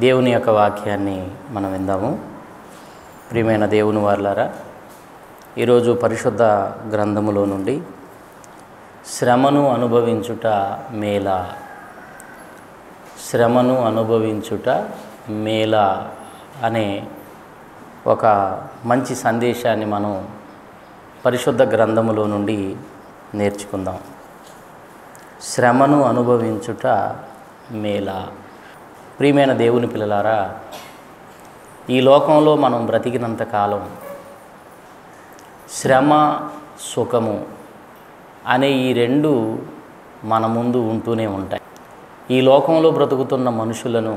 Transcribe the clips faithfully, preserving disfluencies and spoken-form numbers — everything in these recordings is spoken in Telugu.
దేవుని యొక్క వాక్యాన్ని మనం విందాము. ప్రియమైన దేవుని వారలారా, ఈరోజు పరిశుద్ధ గ్రంథములో నుండి శ్రమను అనుభవించుట మేలా శ్రమను అనుభవించుట మేలా అనే ఒక మంచి సందేశాన్ని మనం పరిశుద్ధ గ్రంథములో నుండి నేర్చుకుందాం. శ్రమను అనుభవించుట మేలా. ప్రియమైన దేవుని పిల్లలారా, ఈ లోకంలో మనం బ్రతికినంత కాలం శ్రమ సుఖము అనే ఈ రెండు మన ముందు ఉంటూనే ఉంటాయి. ఈ లోకంలో బ్రతుకుతున్న మనుషులను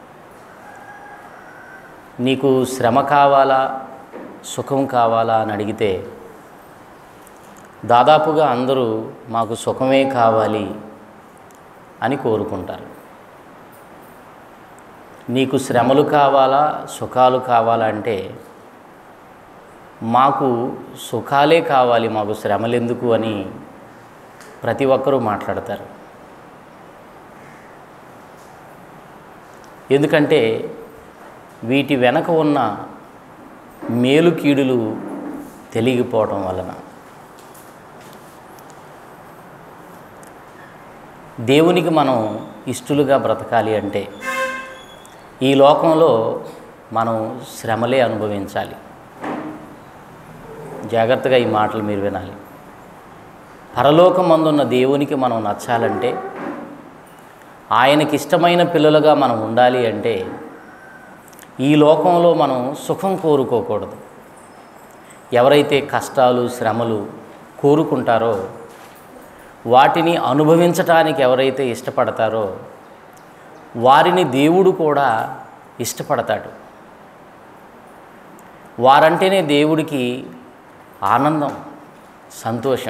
నీకు శ్రమ కావాలా సుఖం కావాలా అని అడిగితే దాదాపుగా అందరూ మాకు సుఖమే కావాలి అని కోరుకుంటారు. నీకు శ్రమలు కావాలా సుఖాలు కావాలా అంటే మాకు సుఖాలే కావాలి, మాకు శ్రమలు ఎందుకు అని ప్రతి ఒక్కరూ మాట్లాడతారు. ఎందుకంటే వీటి వెనక ఉన్న మేలు కీడులు తెలియకపోవటం వలన. దేవునికి మనం ఇష్టలుగా బ్రతకాలి అంటే ఈ లోకంలో మనం శ్రమలే అనుభవించాలి. జాగ్రత్తగా ఈ మాటలు మీరు వినాలి. పరలోకమందున్న దేవునికి మనం నచ్చాలంటే, ఆయనకి ఇష్టమైన పిల్లలుగా మనం ఉండాలి అంటే ఈ లోకంలో మనం సుఖం కోరుకోకూడదు. ఎవరైతే కష్టాలు శ్రమలు కోరుకుంటారో, వాటిని అనుభవించటానికి ఎవరైతే ఇష్టపడతారో వారిని దేవుడు కూడా ఇష్టపడతాడు. వారంటేనే దేవుడికి ఆనందం, సంతోషం.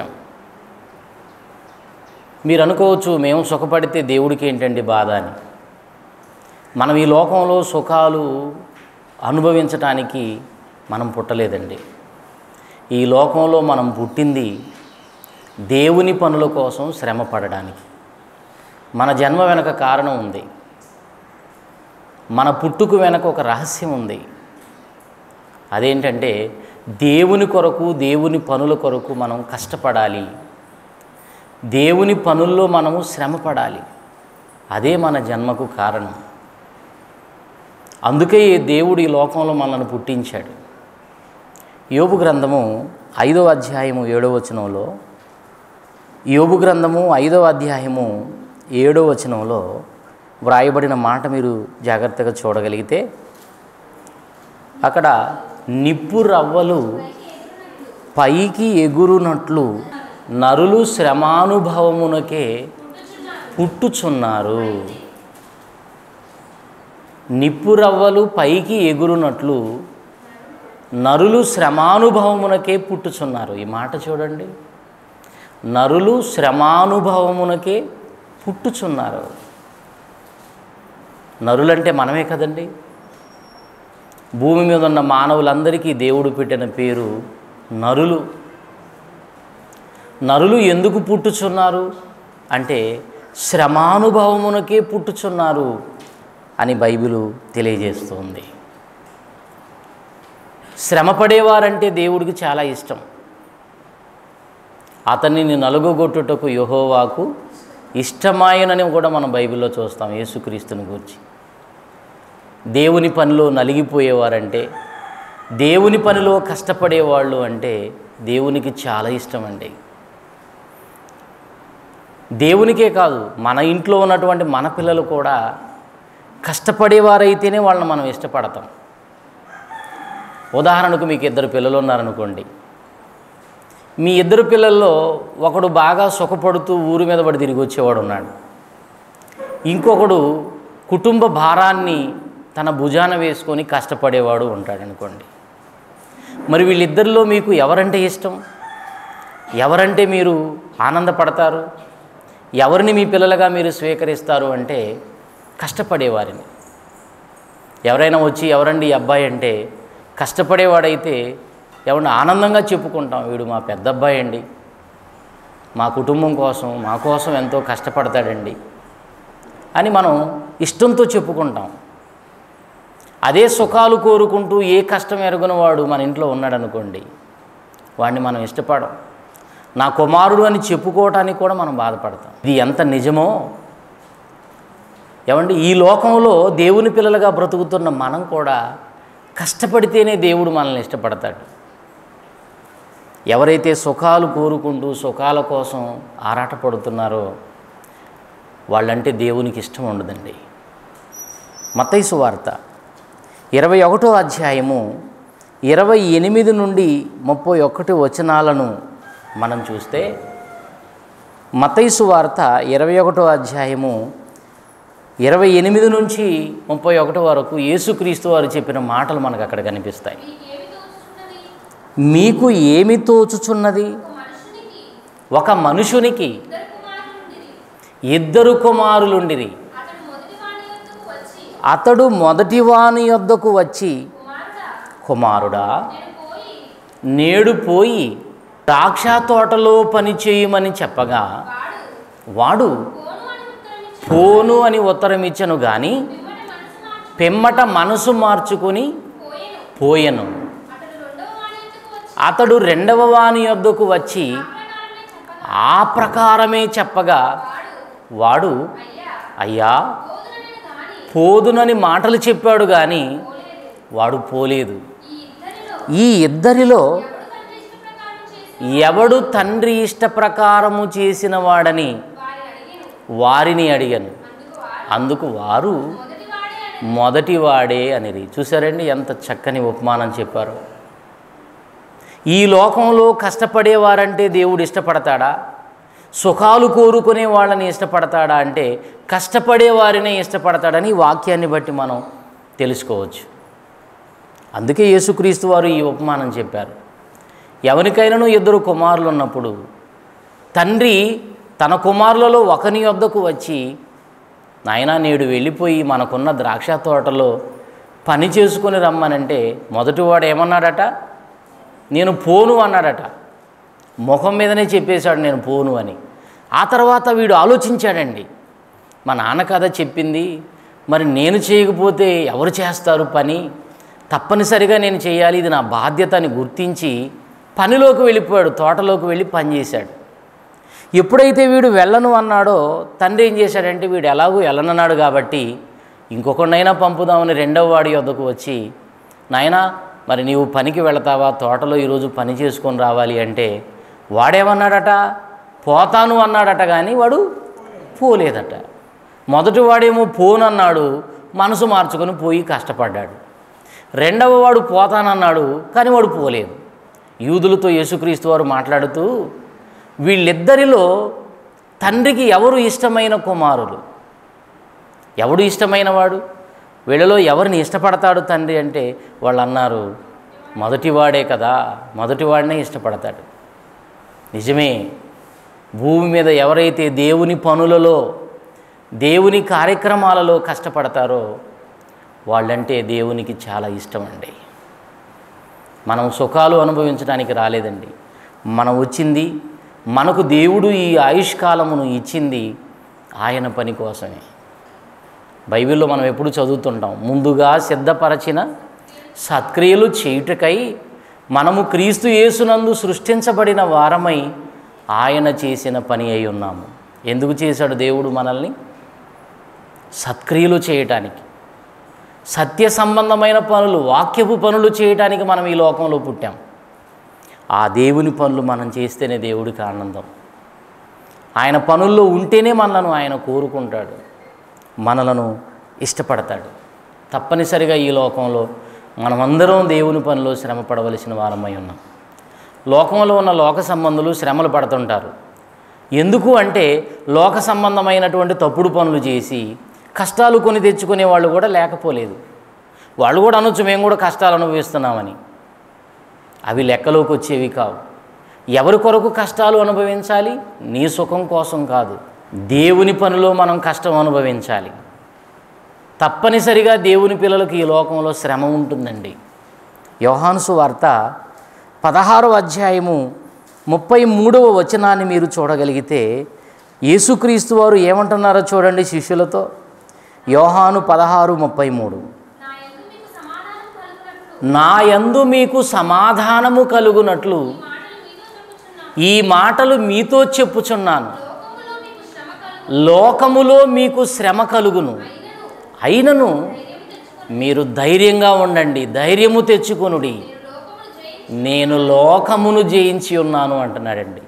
మీరు అనుకోవచ్చు, మేము సుఖపడితే దేవుడికి ఏంటండి బాధ అని. మనం ఈ లోకంలో సుఖాలు అనుభవించటానికి మనం పుట్టలేదండి. ఈ లోకంలో మనం పుట్టింది దేవుని పనుల కోసం శ్రమ పడడానికి. మన జన్మ వెనక కారణం ఉంది. మన పుట్టుకు వెనక ఒక రహస్యం ఉంది. అదేంటంటే దేవుని కొరకు, దేవుని పనుల కొరకు మనం కష్టపడాలి. దేవుని పనుల్లో మనము శ్రమ పడాలి. అదే మన జన్మకు కారణం. అందుకే దేవుడు ఈ లోకంలో మనల్ని పుట్టించాడు. యోబు గ్రంథము ఐదవ అధ్యాయము ఏడవ వచనంలో యోబు గ్రంథము ఐదవ అధ్యాయము ఏడవ వచనంలో వ్రాయబడిన మాట మీరు జాగ్రత్తగా చూడగలిగితే, అక్కడ నిప్పు రవ్వలు పైకి ఎగురునట్లు నరులు శ్రమానుభవమునకే పుట్టుచున్నారు. నిప్పు రవ్వలు పైకి ఎగురునట్లు నరులు శ్రమానుభవమునకే పుట్టుచున్నారు. ఈ మాట చూడండి. నరులు శ్రమానుభవమునకే పుట్టుచున్నారు. నరులంటే మనమే కదండి. భూమి మీద ఉన్న మానవులందరికీ దేవుడు పెట్టిన పేరు నరులు. నరులు ఎందుకు పుట్టుచున్నారు అంటే శ్రమానుభవమునకే పుట్టుచున్నారు అని బైబిలు తెలియజేస్తుంది. శ్రమపడేవారంటే దేవుడికి చాలా ఇష్టం. అతనిని నలుగుగొట్టుటకు యెహోవాకు ఇష్టమాయనని కూడా మనం బైబిల్లో చూస్తాం. యేసుక్రీస్తుని గురించి దేవుని పనిలో నలిగిపోయేవారంటే, దేవుని పనిలో కష్టపడేవాళ్ళు అంటే దేవునికి చాలా ఇష్టం అండి. దేవునికే కాదు, మన ఇంట్లో ఉన్నటువంటి మన పిల్లలు కూడా కష్టపడేవారైతేనే వాళ్ళని మనం ఇష్టపడతాం. ఉదాహరణకు మీకు ఇద్దరు పిల్లలు ఉన్నారనుకోండి. మీ ఇద్దరు పిల్లల్లో ఒకడు బాగా సుఖపడుతూ ఊరి మీద పడి తిరిగి వచ్చేవాడు ఉన్నాడు. ఇంకొకడు కుటుంబ భారాన్ని తన భుజాన వేసుకొని కష్టపడేవాడు ఉంటాడు అనుకోండి. మరి వీళ్ళిద్దరిలో మీకు ఎవరంటే ఇష్టం? ఎవరంటే మీరు ఆనందపడతారు? ఎవరిని మీ పిల్లలుగా మీరు స్వీకరిస్తారు అంటే కష్టపడేవారిని. ఎవరైనా వచ్చి ఎవరండి ఈ అబ్బాయి అంటే కష్టపడేవాడైతే ఎవరిని ఆనందంగా చెప్పుకుంటాం, వీడు మా పెద్ద అబ్బాయి అండి, మా కుటుంబం కోసం మా కోసం ఎంతో కష్టపడతాడండి అని మనం ఇష్టంతో చెప్పుకుంటాం. అదే సుఖాలు కోరుకుంటూ ఏ కష్టం ఎరుగని వాడు మన ఇంట్లో ఉన్నాడు అనుకోండి, వాడిని మనం ఇష్టపడం. నా కుమారుడు అని చెప్పుకోవటానికి కూడా మనం బాధపడతాం. ఇది ఎంత నిజమో ఏమండి. ఈ లోకంలో దేవుని పిల్లలుగా బ్రతుకుతున్న మనం కూడా కష్టపడితేనే దేవుడు మనల్ని ఇష్టపడతాడు. ఎవరైతే సుఖాలు కోరుకుంటూ సుఖాల కోసం ఆరాటపడుతున్నారో వాళ్ళంటే దేవునికి ఇష్టం ఉండదండి. మత్తయి సువార్త ఇరవై ఒకటో అధ్యాయము ఇరవై ఎనిమిది నుండి ముప్పై ఒకటి వచనాలను మనం చూస్తే, మత్తయి సువార్త ఇరవై ఒకటో అధ్యాయము ఇరవై ఎనిమిది నుంచి ముప్పై ఒకటి వరకు యేసుక్రీస్తు వారు చెప్పిన మాటలు మనకు అక్కడ కనిపిస్తాయి. మీకు ఏమి తోచుచున్నది? ఒక మనుషునికి ఇద్దరు కుమారులుండిరి. అతడు మొదటివాని యొద్దకు వచ్చి, కుమారుడా, నేడు పోయి ద్రాక్ష తోటలో పని చేయమని చెప్పగా వాడు పోను అని ఉత్తరం ఇచ్చను గాని పిమ్మట మనసు మార్చుకొని పోయెను. అతడు రెండవ వాని యొద్దకు వచ్చి ఆ ప్రకారమే చెప్పగా వాడు, అయ్యా, పోదునని మాటలు చెప్పాడు కానీ వాడు పోలేదు. ఈ ఇద్దరిలో ఎవడు తండ్రి ఇష్ట ప్రకారము చేసిన వాడని వారిని అడిగాను. అందుకు వారు మొదటివాడే అనిరి. చూసారండి ఎంత చక్కని ఉపమానం చెప్పారు. ఈ లోకంలో కష్టపడేవారంటే దేవుడు ఇష్టపడతాడా? సుఖాలు కోరుకునే వాళ్ళని ఇష్టపడతాడా అంటే కష్టపడే వారినే ఇష్టపడతాడని వాక్యాన్ని బట్టి మనం తెలుసుకోవచ్చు. అందుకే యేసుక్రీస్తు వారు ఈ ఉపమానం చెప్పారు. ఎవరికైనాను ఇద్దరు కుమారులు ఉన్నప్పుడు తండ్రి తన కుమారులలో ఒకని యొద్దకు వచ్చి, నాయనా, నేడు వెళ్ళిపోయి మనకున్న ద్రాక్ష తోటలో పని చేసుకొని రమ్మనంటే మొదటివాడు ఏమన్నాడట? నేను పోను అన్నాడట. ముఖం మీదనే చెప్పేశాడు నేను పోను అని. ఆ తర్వాత వీడు ఆలోచించాడండి, మా నాన్న కథ చెప్పింది, మరి నేను చేయకపోతే ఎవరు చేస్తారు పని? తప్పనిసరిగా నేను చేయాలి, ఇది నా బాధ్యత అని గుర్తించి పనిలోకి వెళ్ళిపోయాడు. తోటలోకి వెళ్ళి పని చేశాడు. ఎప్పుడైతే వీడు వెళ్ళను అన్నాడో తండ్రి ఏం చేశాడంటే, వీడు ఎలాగూ వెళ్ళనన్నాడు కాబట్టి ఇంకొకనైనా పంపుదామని రెండవ వాడి వద్దకు వచ్చి, నాయనా, మరి నీవు పనికి వెళతావా? తోటలో ఈరోజు పని చేసుకొని రావాలి అంటే వాడేమన్నాడట? పోతాను అన్నాడట, కానీ వాడు పోలేదట. మొదటి వాడేమో పోనన్నాడు, మనసు మార్చుకొని పోయి కష్టపడ్డాడు. రెండవ వాడు పోతానన్నాడు, కానీ వాడు పోలేదు. యూదులతో యేసుక్రీస్తు వారు మాట్లాడుతూ, వీళ్ళిద్దరిలో తండ్రికి ఎవరు ఇష్టమైన కుమారులు, ఎవడు ఇష్టమైన వాడు, వీళ్ళలో ఎవరిని ఇష్టపడతాడు తండ్రి అంటే వాళ్ళు అన్నారు, మొదటివాడే కదా, మొదటివాడినే ఇష్టపడతాడు. నిజమే. భూమి మీద ఎవరైతే దేవుని పనులలో దేవుని కార్యక్రమాలలో కష్టపడతారో వాళ్ళంటే దేవునికి చాలా ఇష్టం అండి. మనం సుఖాలు అనుభవించడానికి రాలేదండి. మనం వచ్చింది, మనకు దేవుడు ఈ ఆయుష్కాలమును ఇచ్చింది ఆయన పని కోసమే. బైబిల్లో మనం ఎప్పుడు చదువుతుంటాం, ముందుగా సిద్ధపరచిన సత్క్రియలు చేయుటకై మనము క్రీస్తు యేసునందు సృష్టించబడిన వారమై ఆయన చేసిన పని అయి ఉన్నాము. ఎందుకు చేశాడు దేవుడు మనల్ని? సత్క్రియలు చేయటానికి, సత్య సంబంధమైన పనులు, వాక్యపు పనులు చేయటానికి మనం ఈ లోకంలో పుట్టాం. ఆ దేవుని పనులు మనం చేస్తేనే దేవుడికి ఆనందం. ఆయన పనుల్లో ఉంటేనే మనలను ఆయన కోరుకుంటాడు, మనలను ఇష్టపడతాడు. తప్పనిసరిగా ఈ లోకంలో మనమందరం దేవుని పనిలో శ్రమ పడవలసిన వారమై ఉన్నాం. లోకంలో ఉన్న లోక సంబంధులు శ్రమలు పడుతుంటారు. ఎందుకు అంటే లోక సంబంధమైనటువంటి తప్పుడు పనులు చేసి కష్టాలు కొని తెచ్చుకునే వాళ్ళు కూడా లేకపోలేదు. వాళ్ళు కూడా అనొచ్చు, మేము కూడా కష్టాలు అనుభవిస్తున్నామని. అవి లెక్కలోకి వచ్చేవి కావు. ఎవరి కొరకు కష్టాలు అనుభవించాలి? నీ సుఖం కోసం కాదు, దేవుని పనిలో మనం కష్టం అనుభవించాలి. తప్పనిసరిగా దేవుని పిల్లలకు ఈ లోకంలో శ్రమ ఉంటుందండి. యోహాను సువార్త పదహారవ అధ్యాయము ముప్పై మూడవ వచనాన్ని మీరు చూడగలిగితే యేసుక్రీస్తు వారు ఏమంటున్నారో చూడండి శిష్యులతో. యోహాను పదహారు ముప్పై మూడు. నా యందు మీకు సమాధానము కలుగునట్లు ఈ మాటలు మీతో చెప్పుచున్నాను. లోకములో మీకు శ్రమ కలుగును, అయినను మీరు ధైర్యంగా ఉండండి, ధైర్యము తెచ్చుకొనుడి, నేను లోకమును జయించి ఉన్నాను అంటున్నాడండి.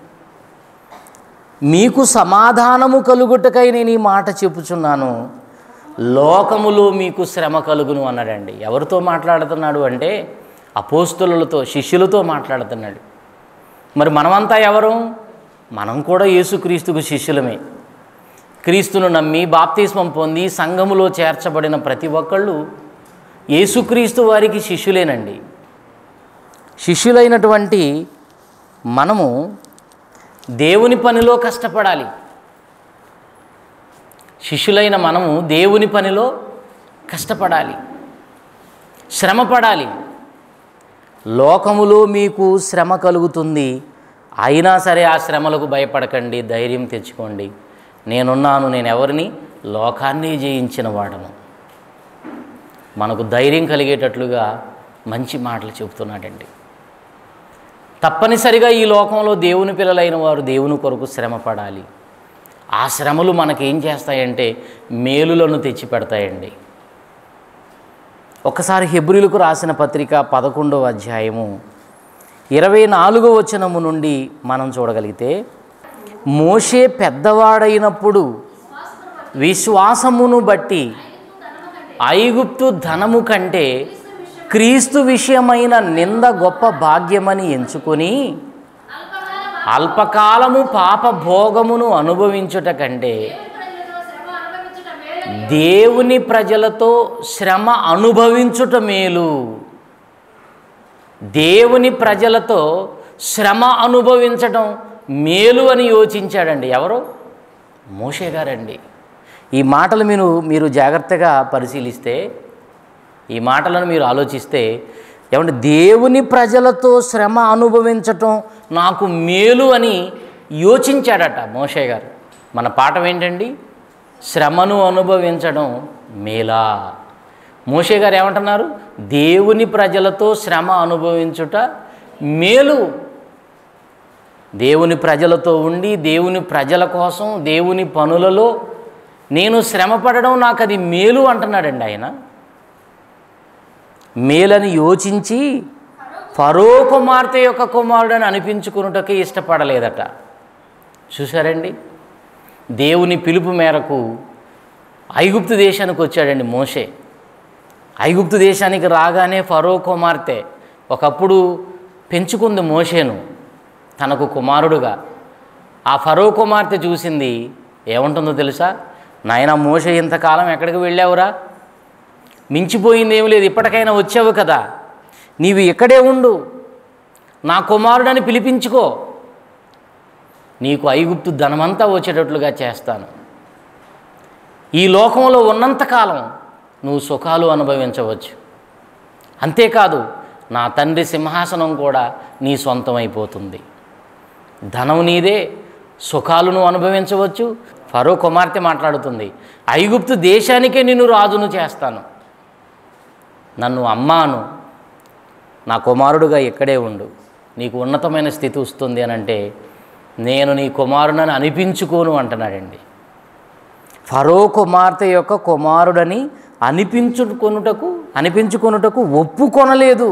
మీకు సమాధానము కలుగుటకై నేను ఈ మాట చెప్పుచున్నాను, లోకములో మీకు శ్రమ కలుగును అన్నాడండి. ఎవరితో మాట్లాడుతున్నాడు అంటే అపోస్తలులతో, శిష్యులతో మాట్లాడుతున్నాడు. మరి మనమంతా ఎవరు? మనం కూడా యేసుక్రీస్తుకు శిష్యులమే. క్రీస్తును నమ్మి బాప్తిస్మం పొంది సంఘములో చేర్చబడిన ప్రతి ఒక్కళ్ళు యేసుక్రీస్తు వారికి శిష్యులేనండి. శిష్యులైనటువంటి మనము దేవుని పనిలో కష్టపడాలి. శిష్యులైన మనము దేవుని పనిలో కష్టపడాలి, శ్రమపడాలి. లోకములో మీకు శ్రమ కలుగుతుంది, అయినా సరే ఆ శ్రమలకు భయపడకండి, ధైర్యం తెచ్చుకోండి, నేనున్నాను, నేను ఎవరిని? లోకాన్ని జయించిన వాడను. మనకు ధైర్యం కలిగేటట్లుగా మంచి మాటలు చెబుతున్నాడండి. తప్పనిసరిగా ఈ లోకంలో దేవుని పిల్లలైన వారు దేవుని కొరకు శ్రమ పడాలి. ఆ శ్రమలు మనకేం చేస్తాయంటే మేలులను తెచ్చిపెడతాయండి. ఒకసారి హెబ్రీయులకు రాసిన పత్రిక పదకొండవ అధ్యాయము ఇరవై నాలుగో వచనము నుండి మనం చూడగలిగితే, మోషే పెద్దవాడైనప్పుడు విశ్వాసమును బట్టి ఐగుప్తు ధనము కంటే క్రీస్తు విషయమైన నింద గొప్ప భాగ్యమని ఎంచుకొని అల్పకాలము పాప భోగమును అనుభవించుట కంటే దేవుని ప్రజలతో శ్రమ అనుభవించుట మేలు. దేవుని ప్రజలతో శ్రమ అనుభవించడం మేలు అని యోచించాడండి. ఎవరు? మోషే గారండి. ఈ మాటలు మీరు మీరు జాగ్రత్తగా పరిశీలిస్తే, ఈ మాటలను మీరు ఆలోచిస్తే, ఏమంటే దేవుని ప్రజలతో శ్రమ అనుభవించటం నాకు మేలు అని యోచించాడట మోషే గారు. మన పాఠం ఏంటండి? శ్రమను అనుభవించడం మేలా. మోషే గారు ఏమంటున్నారు? దేవుని ప్రజలతో శ్రమ అనుభవించుట మేలు. దేవుని ప్రజలతో ఉండి దేవుని ప్రజల కోసం దేవుని పనులలో నేను శ్రమ పడడం నాకు అది మేలు అంటున్నాడండి ఆయన. మేలని యోచించి ఫరో కుమార్తె యొక్క కుమారుడని అనిపించుకున్నటకే ఇష్టపడలేదట. చూసారండి, దేవుని పిలుపు మేరకు ఐగుప్తు దేశానికి వచ్చాడండి మోషే. ఐగుప్తు దేశానికి రాగానే ఫరో కుమార్తె ఒకప్పుడు పెంచుకుంది మోషేను తనకు కుమారుడుగా. ఆ ఫరో కుమార్తె చూసింది, ఏముంటుందో తెలుసా? నాయనా మోషే, ఇంతకాలం ఎక్కడికి వెళ్ళావురా? మించిపోయింది ఏమి లేదు, ఇప్పటికైనా వచ్చావు కదా, నీవు ఇక్కడే ఉండు, నా కుమారుడని పిలిపించుకో, నీకు ఐగుప్తు ధనమంతా వచ్చేటట్లుగా చేస్తాను. ఈ లోకంలో ఉన్నంతకాలం నువ్వు సుఖాలు అనుభవించవచ్చు, అంతేకాదు నా తండ్రి సింహాసనం కూడా నీ సొంతమైపోతుంది. ధనం నీదే, సుఖాలను అనుభవించవచ్చు. ఫరో కుమార్తె మాట్లాడుతుంది, ఐగుప్తు దేశానికే నిన్ను రాజును చేస్తాను, నన్ను అమ్మాను, నా కుమారుడుగా ఇక్కడే ఉండు, నీకు ఉన్నతమైన స్థితి వస్తుంది అని అంటే నేను నీ కుమారుడని అనిపించుకోను అంటున్నాడండి. ఫరో కుమార్తె యొక్క కుమారుడని అనిపించుకొనుటకు అనిపించుకొనుటకు ఒప్పుకొనలేదు.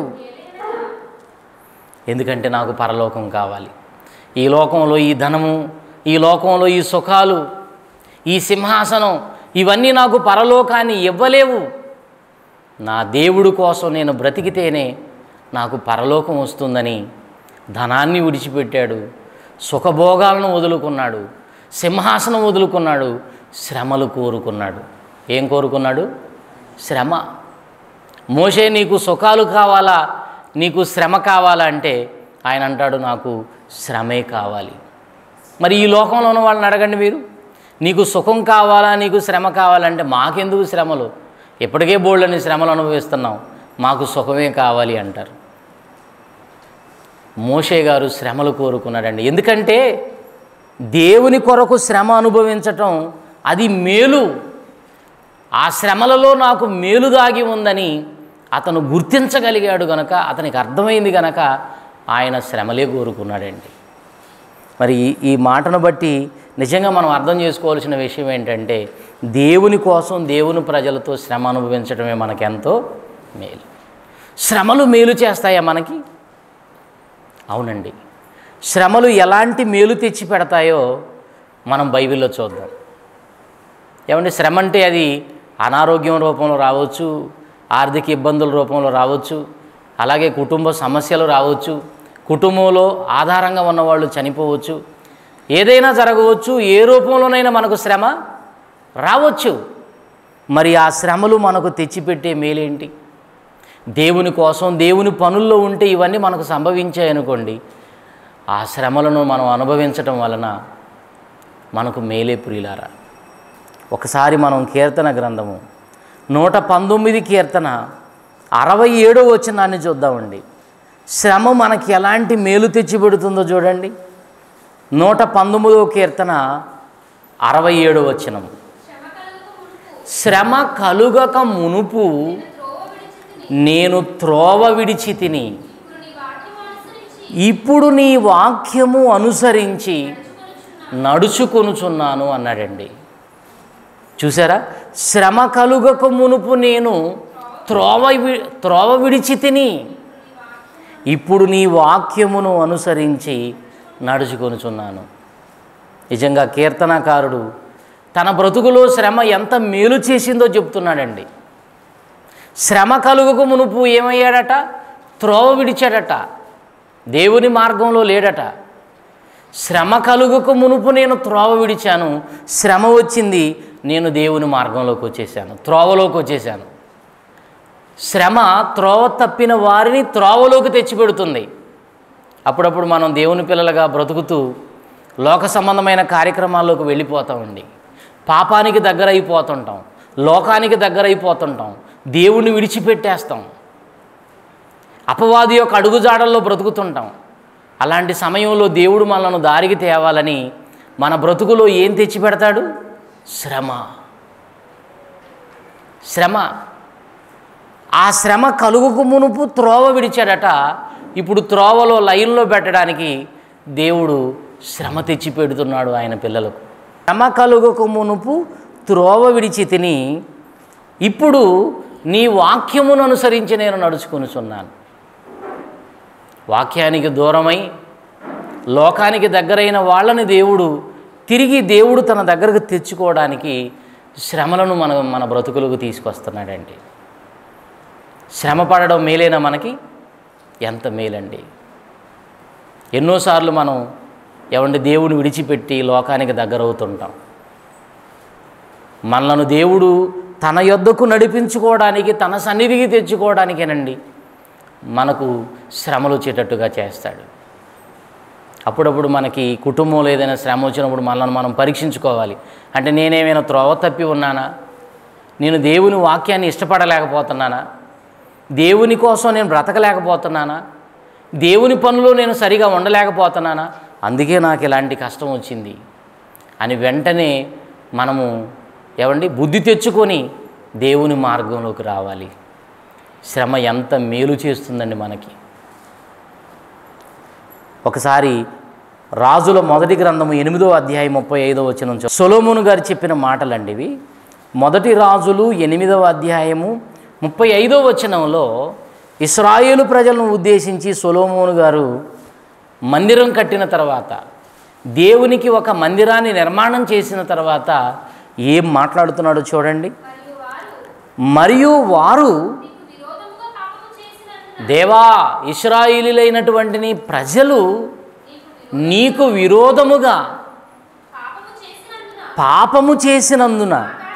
ఎందుకంటే నాకు పరలోకం కావాలి. ఈ లోకంలో ఈ ధనము, ఈ లోకంలో ఈ సుఖాలు, ఈ సింహాసనం, ఇవన్నీ నాకు పరలోకాన్ని ఇవ్వలేవు. నా దేవుడు కోసం నేను బ్రతికితేనే నాకు పరలోకం వస్తుందని ధనాన్ని విడిచిపెట్టాడు, సుఖభోగాలను వదులుకున్నాడు, సింహాసనం వదులుకున్నాడు, శ్రమలు కోరుకున్నాడు. ఏం కోరుకున్నాడు? శ్రమ. మోషే, నీకు సుఖాలు కావాలా, నీకు శ్రమ కావాలా అంటే ఆయన అంటాడు, నాకు శ్రమే కావాలి. మరి ఈ లోకంలో ఉన్న వాళ్ళని అడగండి మీరు, నీకు సుఖం కావాలా, నీకు శ్రమ కావాలంటే మాకెందుకు శ్రమలు, ఇప్పటికే బోల్డని శ్రమలు అనుభవిస్తున్నాం, మాకు సుఖమే కావాలి అంటారు. మోషే గారు శ్రమలు కోరుకున్నాడండి. ఎందుకంటే దేవుని కొరకు శ్రమ అనుభవించటం అది మేలు. ఆ శ్రమలలో నాకు మేలు దాగి ఉందని అతను గుర్తించగలిగాడు గనక, అతనికి అర్థమైంది గనక ఆయన శ్రమలే కోరుకున్నాడండి. మరి ఈ మాటను బట్టి నిజంగా మనం అర్థం చేసుకోవాల్సిన విషయం ఏంటంటే, దేవుని కోసం దేవుని ప్రజలతో శ్రమ అనుభవించడమే మనకెంతో మేలు. శ్రమలు మేలు చేస్తాయా మనకి? అవునండి. శ్రమలు ఎలాంటి మేలు తెచ్చి పెడతాయో మనం బైబిల్లో చూద్దాం. ఏమంటే శ్రమ అంటే అది అనారోగ్యం రూపంలో రావచ్చు, ఆర్థిక ఇబ్బందుల రూపంలో రావచ్చు, అలాగే కుటుంబ సమస్యలు రావచ్చు, కుటుంబంలో ఆధారంగా ఉన్నవాళ్ళు చనిపోవచ్చు, ఏదైనా జరగవచ్చు, ఏ రూపంలోనైనా మనకు శ్రమ రావచ్చు. మరి ఆ శ్రమలు మనకు తెచ్చిపెట్టే మేలేంటి? దేవుని కోసం దేవుని పనుల్లో ఉంటే ఇవన్నీ మనకు సంభవించాయనుకోండి, ఆ శ్రమలను మనం అనుభవించటం వలన మనకు మేలే ప్రియులారా. ఒకసారి మనం కీర్తన గ్రంథము నూట పంతొమ్మిది కీర్తన అరవై ఏడో వచనాన్ని చూద్దామండి. శ్రమ మనకి ఎలాంటి మేలు తెచ్చిపెడుతుందో చూడండి. నూట పంతొమ్మిదవ కీర్తన అరవై ఏడో వచనం. శ్రమ కలుగక మునుపు నేను త్రోవ విడిచి తిని, ఇప్పుడు నీ వాక్యము అనుసరించి నడుచుకొనుచున్నాను అన్నాడండి. చూసారా? శ్రమ కలుగక మునుపు నేను త్రోవ త్రోవ విడిచి తిని, ఇప్పుడు నీ వాక్యమును అనుసరించి నడుచుకొనుచున్నాను. నిజంగా కీర్తనకారుడు తన బ్రతుకులో శ్రమ ఎంత మేలు చేసిందో చెప్తున్నాడండి. శ్రమ కలుగక మునుపు ఏమయ్యాడట? త్రోవ విడిచాడట, దేవుని మార్గంలో లేడట. శ్రమ కలుగక మునుపు నేను త్రోవ విడిచాను, శ్రమ వచ్చింది, నేను దేవుని మార్గంలోకి వచ్చేసాను, త్రోవలోకి వచ్చేసాను. శ్రమ త్రోవ తప్పిన వారిని త్రోవలోకి తెచ్చిపెడుతుంది. అప్పుడప్పుడు మనం దేవుని పిల్లలుగా బ్రతుకుతూ లోక సంబంధమైన కార్యక్రమాల్లోకి వెళ్ళిపోతామండి. పాపానికి దగ్గర అయిపోతుంటాం, లోకానికి దగ్గర అయిపోతుంటాం, దేవుణ్ణి విడిచిపెట్టేస్తాం, అపవాది యొక్క అడుగుజాడల్లో బ్రతుకుతుంటాం. అలాంటి సమయంలో దేవుడు మనల్ని దారికి తేవాలని మన బ్రతుకులో ఏం తెచ్చిపెడతాడు? శ్రమ. శ్రమ. ఆ శ్రమ కలుగుకు మునుపు త్రోవ విడిచాడట, ఇప్పుడు త్రోవలో లైన్లో పెట్టడానికి దేవుడు శ్రమ తెచ్చి పెడుతున్నాడు ఆయన పిల్లలకు. శ్రమ కలుగకు మునుపు త్రోవ విడిచి తిని, ఇప్పుడు నీ వాక్యమును అనుసరించి నేను నడుచుకొనుచున్నాను. వాక్యానికి దూరమై లోకానికి దగ్గరైన వాళ్ళని దేవుడు తిరిగి దేవుడు తన దగ్గరకు తెచ్చుకోవడానికి శ్రమలను మన మన బ్రతుకులకు తీసుకొస్తున్నాడండి. శ్రమ పడడం మేలేనా మనకి? ఎంత మేలండి. ఎన్నోసార్లు మనం ఎవండి దేవుని విడిచిపెట్టి లోకానికి దగ్గర అవుతుంటాం. మనలను దేవుడు తన యొద్దకు నడిపించుకోవడానికి, తన సన్నిధికి తెచ్చుకోవడానికేనండి మనకు శ్రమలు వచ్చేటట్టుగా చేస్తాడు. అప్పుడప్పుడు మనకి కుటుంబంలో ఏదైనా శ్రమ వచ్చినప్పుడు మనల్ని మనం పరీక్షించుకోవాలి. అంటే నేనేమైనా త్రోవ తప్పి ఉన్నానా? నేను దేవుని వాక్యాన్ని ఇష్టపడలేకపోతున్నానా? దేవుని కోసం నేను బ్రతకలేకపోతున్నానా? దేవుని పనులు నేను సరిగా ఉండలేకపోతున్నానా? అందుకే నాకు ఇలాంటి కష్టం వచ్చింది అని వెంటనే మనము ఏమండి బుద్ధి తెచ్చుకొని దేవుని మార్గంలోకి రావాలి. శ్రమ ఎంత మేలు చేస్తుందండి మనకి. ఒకసారి రాజుల మొదటి గ్రంథము ఎనిమిదో అధ్యాయం ముప్పై ఐదో వచనం నుంచి సొలొమోను గారు చెప్పిన మాటలండి ఇవి. మొదటి రాజులు ఎనిమిదవ అధ్యాయము ముప్పై ఐదో వచనంలో ఇశ్రాయేలు ప్రజలను ఉద్దేశించి సొలొమోను గారు మందిరం కట్టిన తర్వాత, దేవునికి ఒక మందిరాన్ని నిర్మాణం చేసిన తర్వాత ఏం మాట్లాడుతున్నాడో చూడండి. మరియు వారు దేవా, ఇశ్రాయేలీలైనటువంటి నీ ప్రజలు నీకు విరోధముగా పాపము చేసినందున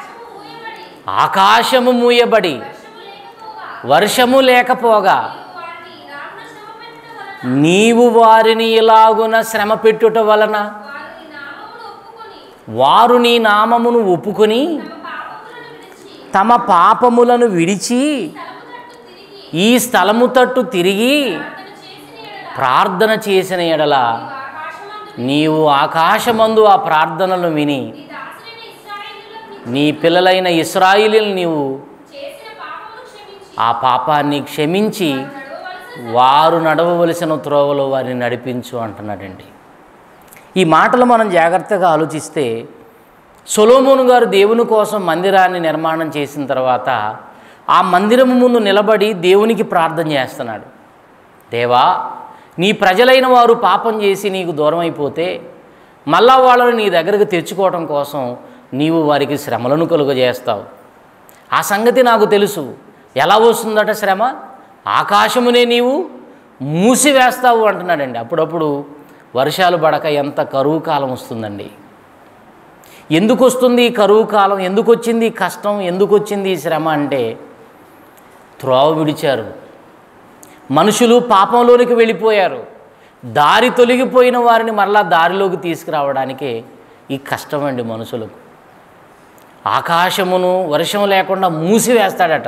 ఆకాశము మూయబడి వర్షము లేకపోగా నీవు వారిని ఇలాగున శ్రమ పెట్టుట వలన వారు నీ నామమును ఒప్పుకొని తమ పాపములను విడిచి ఈ స్థలము తట్టు తిరిగి ప్రార్థన చేసిన ఎడల నీవు ఆకాశమందు ఆ ప్రార్థనలు విని నీ పిల్లలైన ఇశ్రాయేలీయులను నీవు ఆ పాపాన్ని క్షమించి వారు నడవవలసిన త్రోవలో వారిని నడిపించు అంటున్నాడండి. ఈ మాటలు మనం జాగ్రత్తగా ఆలోచిస్తే సొలొమోను గారు దేవుని కోసం మందిరాన్ని నిర్మాణం చేసిన తర్వాత ఆ మందిరము ముందు నిలబడి దేవునికి ప్రార్థన చేస్తున్నాడు. దేవా, నీ ప్రజలైన వారు పాపం చేసి నీకు దూరం అయిపోతే మళ్ళా వాళ్ళని నీ దగ్గరకు తెచ్చుకోవడం కోసం నీవు వారికి శ్రమలను కలుగజేస్తావు. ఆ సంగతి నాకు తెలుసు. ఎలా వస్తుందట శ్రమ? ఆకాశమునే నీవు మూసివేస్తావు అంటున్నాడండి. అప్పుడప్పుడు వర్షాలు పడక ఎంత కరువు కాలం వస్తుందండి. ఎందుకు వస్తుంది ఈ కరువు కాలం? ఎందుకు వచ్చింది ఈ కష్టం? ఎందుకు వచ్చింది ఈ శ్రమ అంటే త్రోవ విడిచారు. మనుషులు పాపంలోనికి వెళ్ళిపోయారు. దారి తొలగిపోయిన వారిని మరలా దారిలోకి తీసుకురావడానికే ఈ కష్టం అండి మనుషులకు. ఆకాశమును వర్షం లేకుండా మూసివేస్తాడట.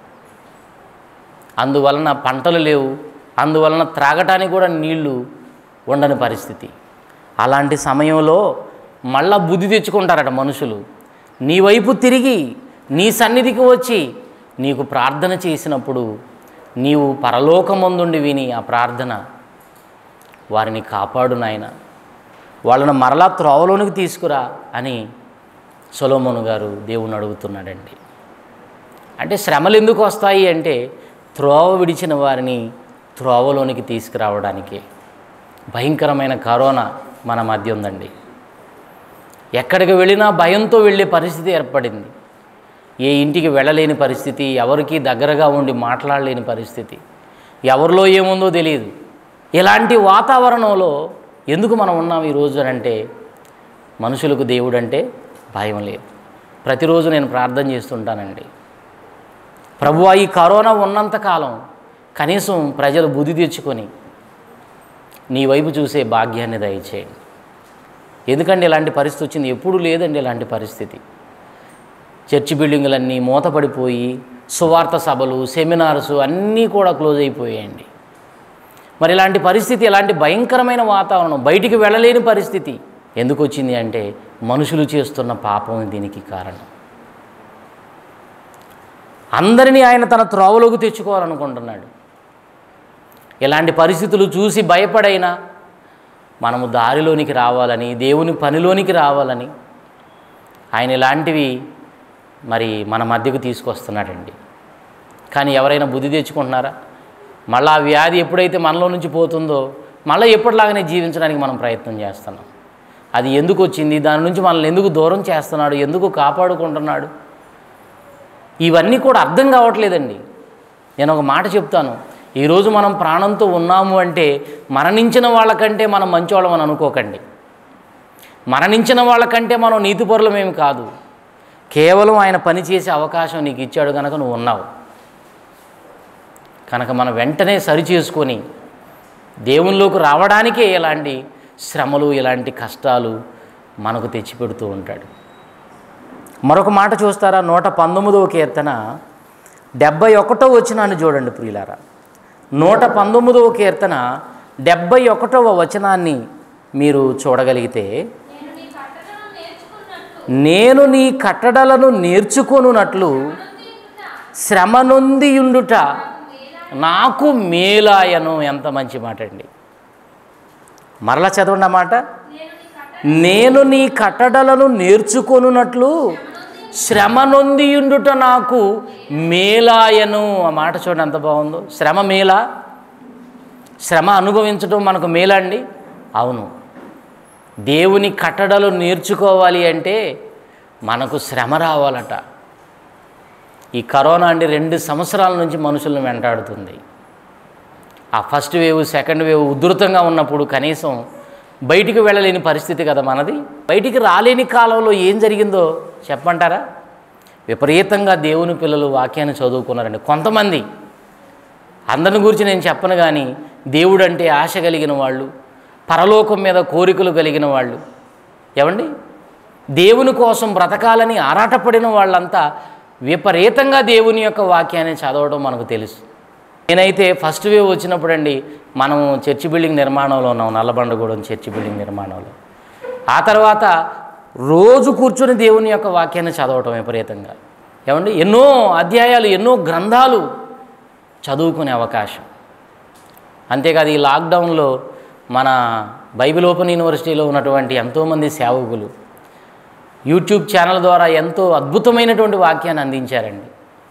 అందువలన పంటలు లేవు, అందువలన త్రాగటానికి కూడా నీళ్లు ఉండని పరిస్థితి. అలాంటి సమయంలో మళ్ళా బుద్ధి తెచ్చుకుంటారట మనుషులు. నీ వైపు తిరిగి నీ సన్నిధికి వచ్చి నీకు ప్రార్థన చేసినప్పుడు నీవు పరలోకమందుండి విని ఆ ప్రార్థన వారిని కాపాడు నాయన, వాళ్ళను మరలా త్రోవలోనికి తీసుకురా అని సొలొమోను గారు దేవుని అడుగుతున్నాడండి. అంటే శ్రమలు ఎందుకు వస్తాయి అంటే త్రోవ విడిచిన వారిని త్రోవలోనికి తీసుకురావడానికే. భయంకరమైన కరోనా మన మధ్య ఉందండి. ఎక్కడికి వెళ్ళినా భయంతో వెళ్ళే పరిస్థితి ఏర్పడింది. ఏ ఇంటికి వెళ్ళలేని పరిస్థితి, ఎవరికి దగ్గరగా ఉండి మాట్లాడలేని పరిస్థితి, ఎవరిలో ఏముందో తెలియదు. ఇలాంటి వాతావరణంలో ఎందుకు మనం ఉన్నాం ఈరోజు అంటే మనుషులకు దేవుడు అంటే భయం లేదు. ప్రతిరోజు నేను ప్రార్థన చేస్తుంటానండి, ప్రభువా ఈ కరోనా ఉన్నంతకాలం కనీసం ప్రజలు బుద్ధి తెచ్చుకొని నీ వైపు చూసే భాగ్యాన్ని దయచేయండి. ఎందుకంటే ఇలాంటి పరిస్థితి వచ్చింది, ఎప్పుడూ లేదండి ఇలాంటి పరిస్థితి. చర్చి బిల్డింగులన్నీ మూతపడిపోయి సువార్త సభలు, సెమినార్స్ అన్నీ కూడా క్లోజ్ అయిపోయాయండి. మరి ఇలాంటి పరిస్థితి, ఇలాంటి భయంకరమైన వాతావరణం, బయటికి వెళ్ళలేని పరిస్థితి ఎందుకు వచ్చింది అంటే మనుషులు చేస్తున్న పాపం దీనికి కారణం. అందరినీ ఆయన తన త్రోవలోకి తెచ్చుకోవాలనుకుంటున్నాడు. ఇలాంటి పరిస్థితులు చూసి భయపడైనా మనము దారిలోనికి రావాలని, దేవుని పనిలోనికి రావాలని ఆయన ఇలాంటివి మరి మన మధ్యకు తీసుకొస్తున్నాడండి. కానీ ఎవరైనా బుద్ధి తెచ్చుకుంటున్నారా? మళ్ళీ ఆ వ్యాధి ఎప్పుడైతే మనలో నుంచి పోతుందో మళ్ళీ ఎప్పటిలాగానే జీవించడానికి మనం ప్రయత్నం చేస్తున్నాం. అది ఎందుకు వచ్చింది, దాని నుంచి మనల్ని ఎందుకు దూరం చేస్తున్నాడు, ఎందుకు కాపాడుకుంటున్నాడు, ఇవన్నీ కూడా అర్థం కావట్లేదండి. నేను ఒక మాట చెప్తాను, ఈరోజు మనం ప్రాణంతో ఉన్నాము అంటే మరణించిన వాళ్ళకంటే మనం మంచివాళ్ళం అని అనుకోకండి. మరణించిన వాళ్ళకంటే మనం నీతిపరులమేమి కాదు. కేవలం ఆయన పని చేసే అవకాశం నీకు ఇచ్చాడు కనుక నువ్వు ఉన్నావు. కనుక మనం వెంటనే సరి చేసుకొని దేవునిలోకి రావడానికే ఇలాంటి శ్రమలు, ఇలాంటి కష్టాలు మనకు తెచ్చిపెడుతూ ఉంటాడు. మరొక మాట చూస్తారా? నూట పంతొమ్మిదవ కీర్తన డెబ్బై ఒకటో వచనాన్ని చూడండి ప్రియులారా. నూట పంతొమ్మిదవ కీర్తన డెబ్బై ఒకటవ వచనాన్ని మీరు చూడగలిగితే, నేను నీ కట్టడలను నేర్చుకొనున్నట్లు శ్రమ నొందియుండుట నాకు మేలాయను. ఎంత మంచి మాట అండి. మరలా చదవండి ఆ మాట. నేను నీ కట్టడలను నేర్చుకొనున్నట్లు శ్రమ నొందియుండుట నాకు మేలాయను. ఆ మాట చూడండి ఎంత బాగుందో. శ్రమ మేలా? శ్రమ అనుభవించడం మనకు మేలా అండి? అవును. దేవుని కట్టడలు నేర్చుకోవాలి అంటే మనకు శ్రమ రావాలట. ఈ కరోనా అండి రెండు సంవత్సరాల నుంచి మనుషులను వెంటాడుతుంది. ఆ ఫస్ట్ వేవ్, సెకండ్ వేవ్ ఉధృతంగా ఉన్నప్పుడు కనీసం బయటికి వెళ్ళలేని పరిస్థితి కదా మనది. బయటికి రాలేని కాలంలో ఏం జరిగిందో చెప్పమంటారా? విపరీతంగా దేవుని పిల్లలు వాక్యాన్ని చదువుకున్నారండి. కొంతమంది, అందరిని గురించి నేను చెప్పను కానీ, దేవుడు అంటే ఆశ కలిగిన వాళ్ళు, పరలోకం మీద కోరికలు కలిగిన వాళ్ళు, ఏమండి దేవుని కోసం బ్రతకాలని ఆరాటపడిన వాళ్ళంతా విపరీతంగా దేవుని యొక్క వాక్యాన్ని చదవడం మనకు తెలుసు. నేనైతే ఫస్ట్ వేవ్ వచ్చినప్పుడు అండి, మనం చర్చి బిల్డింగ్ నిర్మాణంలో ఉన్నాం, నల్లబండగూడెం చర్చి బిల్డింగ్ నిర్మాణంలో. ఆ తర్వాత రోజు కూర్చొని దేవుని యొక్క వాక్యాన్ని చదవటం విపరీతంగా. ఏమండి ఎన్నో అధ్యాయాలు, ఎన్నో గ్రంథాలు చదువుకునే అవకాశం. అంతేకాదు ఈ లాక్డౌన్లో మన బైబిల్ ఓపెన్ యూనివర్సిటీలో ఉన్నటువంటి ఎంతోమంది సేవకులు యూట్యూబ్ ఛానల్ ద్వారా ఎంతో అద్భుతమైనటువంటి వాక్యాన్ని అందించారండి.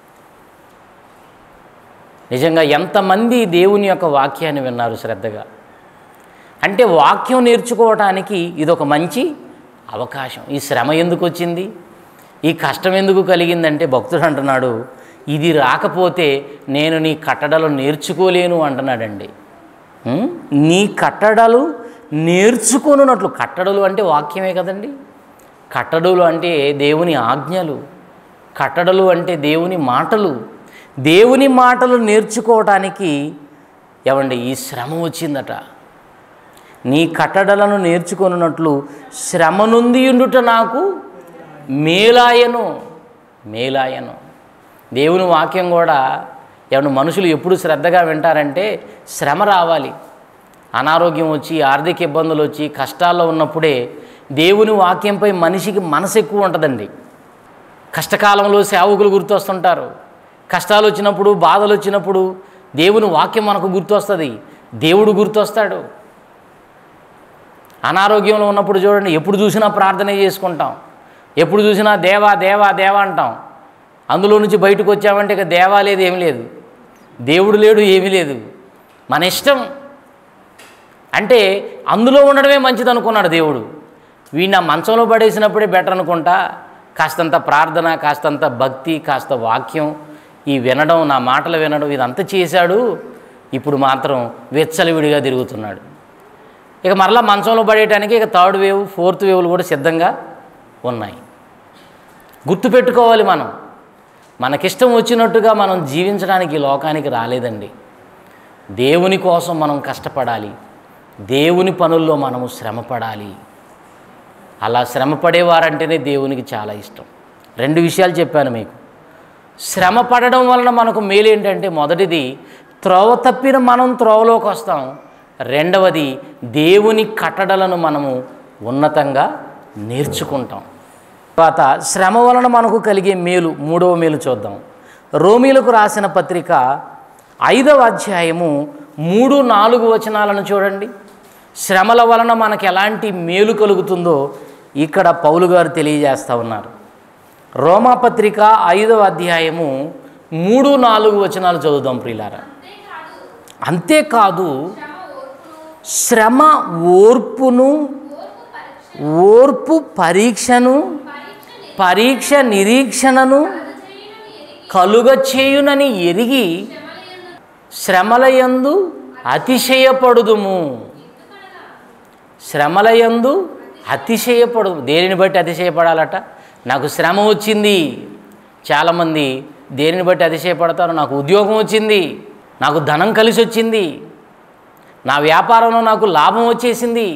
నిజంగా ఎంతమంది దేవుని యొక్క వాక్యాన్ని విన్నారు శ్రద్ధగా. అంటే వాక్యం నేర్చుకోవటానికి ఇదొక మంచి అవకాశం. ఈ శ్రమ ఎందుకు వచ్చింది, ఈ కష్టం ఎందుకు కలిగిందంటే భక్తుడు అంటున్నాడు, ఇది రాకపోతే నేను నీ కట్టడలు నేర్చుకోలేను అంటున్నాడండి. నీ కట్టడలు నేర్చుకోనున్నట్లు, కట్టడలు అంటే వాక్యమే కదండి. కట్టడలు అంటే దేవుని ఆజ్ఞలు, కట్టడలు అంటే దేవుని మాటలు. దేవుని మాటలు నేర్చుకోవటానికి ఏమండి ఈ శ్రమ వచ్చిందట. నీ కట్టడలను నేర్చుకొనున్నట్లు శ్రమ నుండి ఉండుట నాకు మేలాయను మేలాయను దేవుని వాక్యం కూడా ఏమన్నా మనుషులు ఎప్పుడు శ్రద్ధగా వింటారంటే శ్రమ రావాలి, అనారోగ్యం వచ్చి, ఆర్థిక ఇబ్బందులు వచ్చి, కష్టాల్లో ఉన్నప్పుడే దేవుని వాక్యంపై మనిషికి మనసు ఎక్కువ ఉంటుందండి. కష్టకాలంలో సేవకులు గుర్తొస్తుంటారు. కష్టాలు వచ్చినప్పుడు, బాధలు వచ్చినప్పుడు దేవుని వాక్యం మనకు గుర్తొస్తుంది, దేవుడు గుర్తొస్తాడు. అనారోగ్యంలో ఉన్నప్పుడు చూడండి, ఎప్పుడు చూసినా ప్రార్థన చేసుకుంటాం, ఎప్పుడు చూసినా దేవా దేవా దేవా అంటాం. అందులో నుంచి బయటకు వచ్చామంటే ఇక దేవా లేదు, ఏమి లేదు, దేవుడు లేడు, ఏమీ లేదు, మన ఇష్టం. అంటే అందులో ఉండడమే మంచిది అనుకున్నాడు దేవుడు. వీడిని ఆ మంచంలో పడేసినప్పుడే బెటర్ అనుకుంటా, కాస్తంత ప్రార్థన, కాస్తంత భక్తి, కాస్త వాక్యం, ఈ వినడం, నా మాటలు వినడం, ఇదంతా చేశాడు. ఇప్పుడు మాత్రం వెచ్చలివిడిగా తిరుగుతున్నాడు. ఇక మరలా మంచంలో పడేయటానికి ఇక థర్డ్ వేవ్, ఫోర్త్ వేవ్లు కూడా సిద్ధంగా ఉన్నాయి. గుర్తుపెట్టుకోవాలి, మనం మనకిష్టం వచ్చినట్టుగా మనం జీవించడానికి ఈ లోకానికి రాలేదండి. దేవుని కోసం మనం కష్టపడాలి, దేవుని పనుల్లో మనము శ్రమపడాలి. అలా శ్రమపడేవారంటేనే దేవునికి చాలా ఇష్టం. రెండు విషయాలు చెప్పాను మీకు. శ్రమ పడడం వలన మనకు మేలు ఏంటంటే, మొదటిది త్రోవ తప్పిన మనం త్రోవలోకి వస్తాం, రెండవది దేవుని కట్టడలను మనము ఉన్నతంగా నేర్చుకుంటాం. తర్వాత శ్రమ వలన మనకు కలిగే మేలు, మూడవ మేలు చూద్దాం. రోమీలకు రాసిన పత్రిక ఐదవ అధ్యాయము మూడు నాలుగు వచనాలను చూడండి. శ్రమల వలన మనకు ఎలాంటి మేలు కలుగుతుందో ఇక్కడ పౌలు గారు తెలియజేస్తూ ఉన్నారు. రోమాపత్రిక ఐదవ అధ్యాయము మూడు నాలుగు వచనాలు చదువుదాం ప్రియులారా. అంతేకాదు శ్రమ ఓర్పును, ఓర్పు పరీక్షను, పరీక్ష నిరీక్షణను కలుగచేయునని ఎరిగి శ్రమలయందు అతిశయపడుదుము. శ్రమలయందు అతిశయపడు. దేనిని బట్టి అతిశయపడాలట? నాకు శ్రమ వచ్చింది. చాలామంది దేనిని బట్టి అతిశయపడతారు? నాకు ఉద్యోగం వచ్చింది, నాకు ధనం కలిసి వచ్చింది, నా వ్యాపారంలో నాకు లాభం వచ్చేసింది.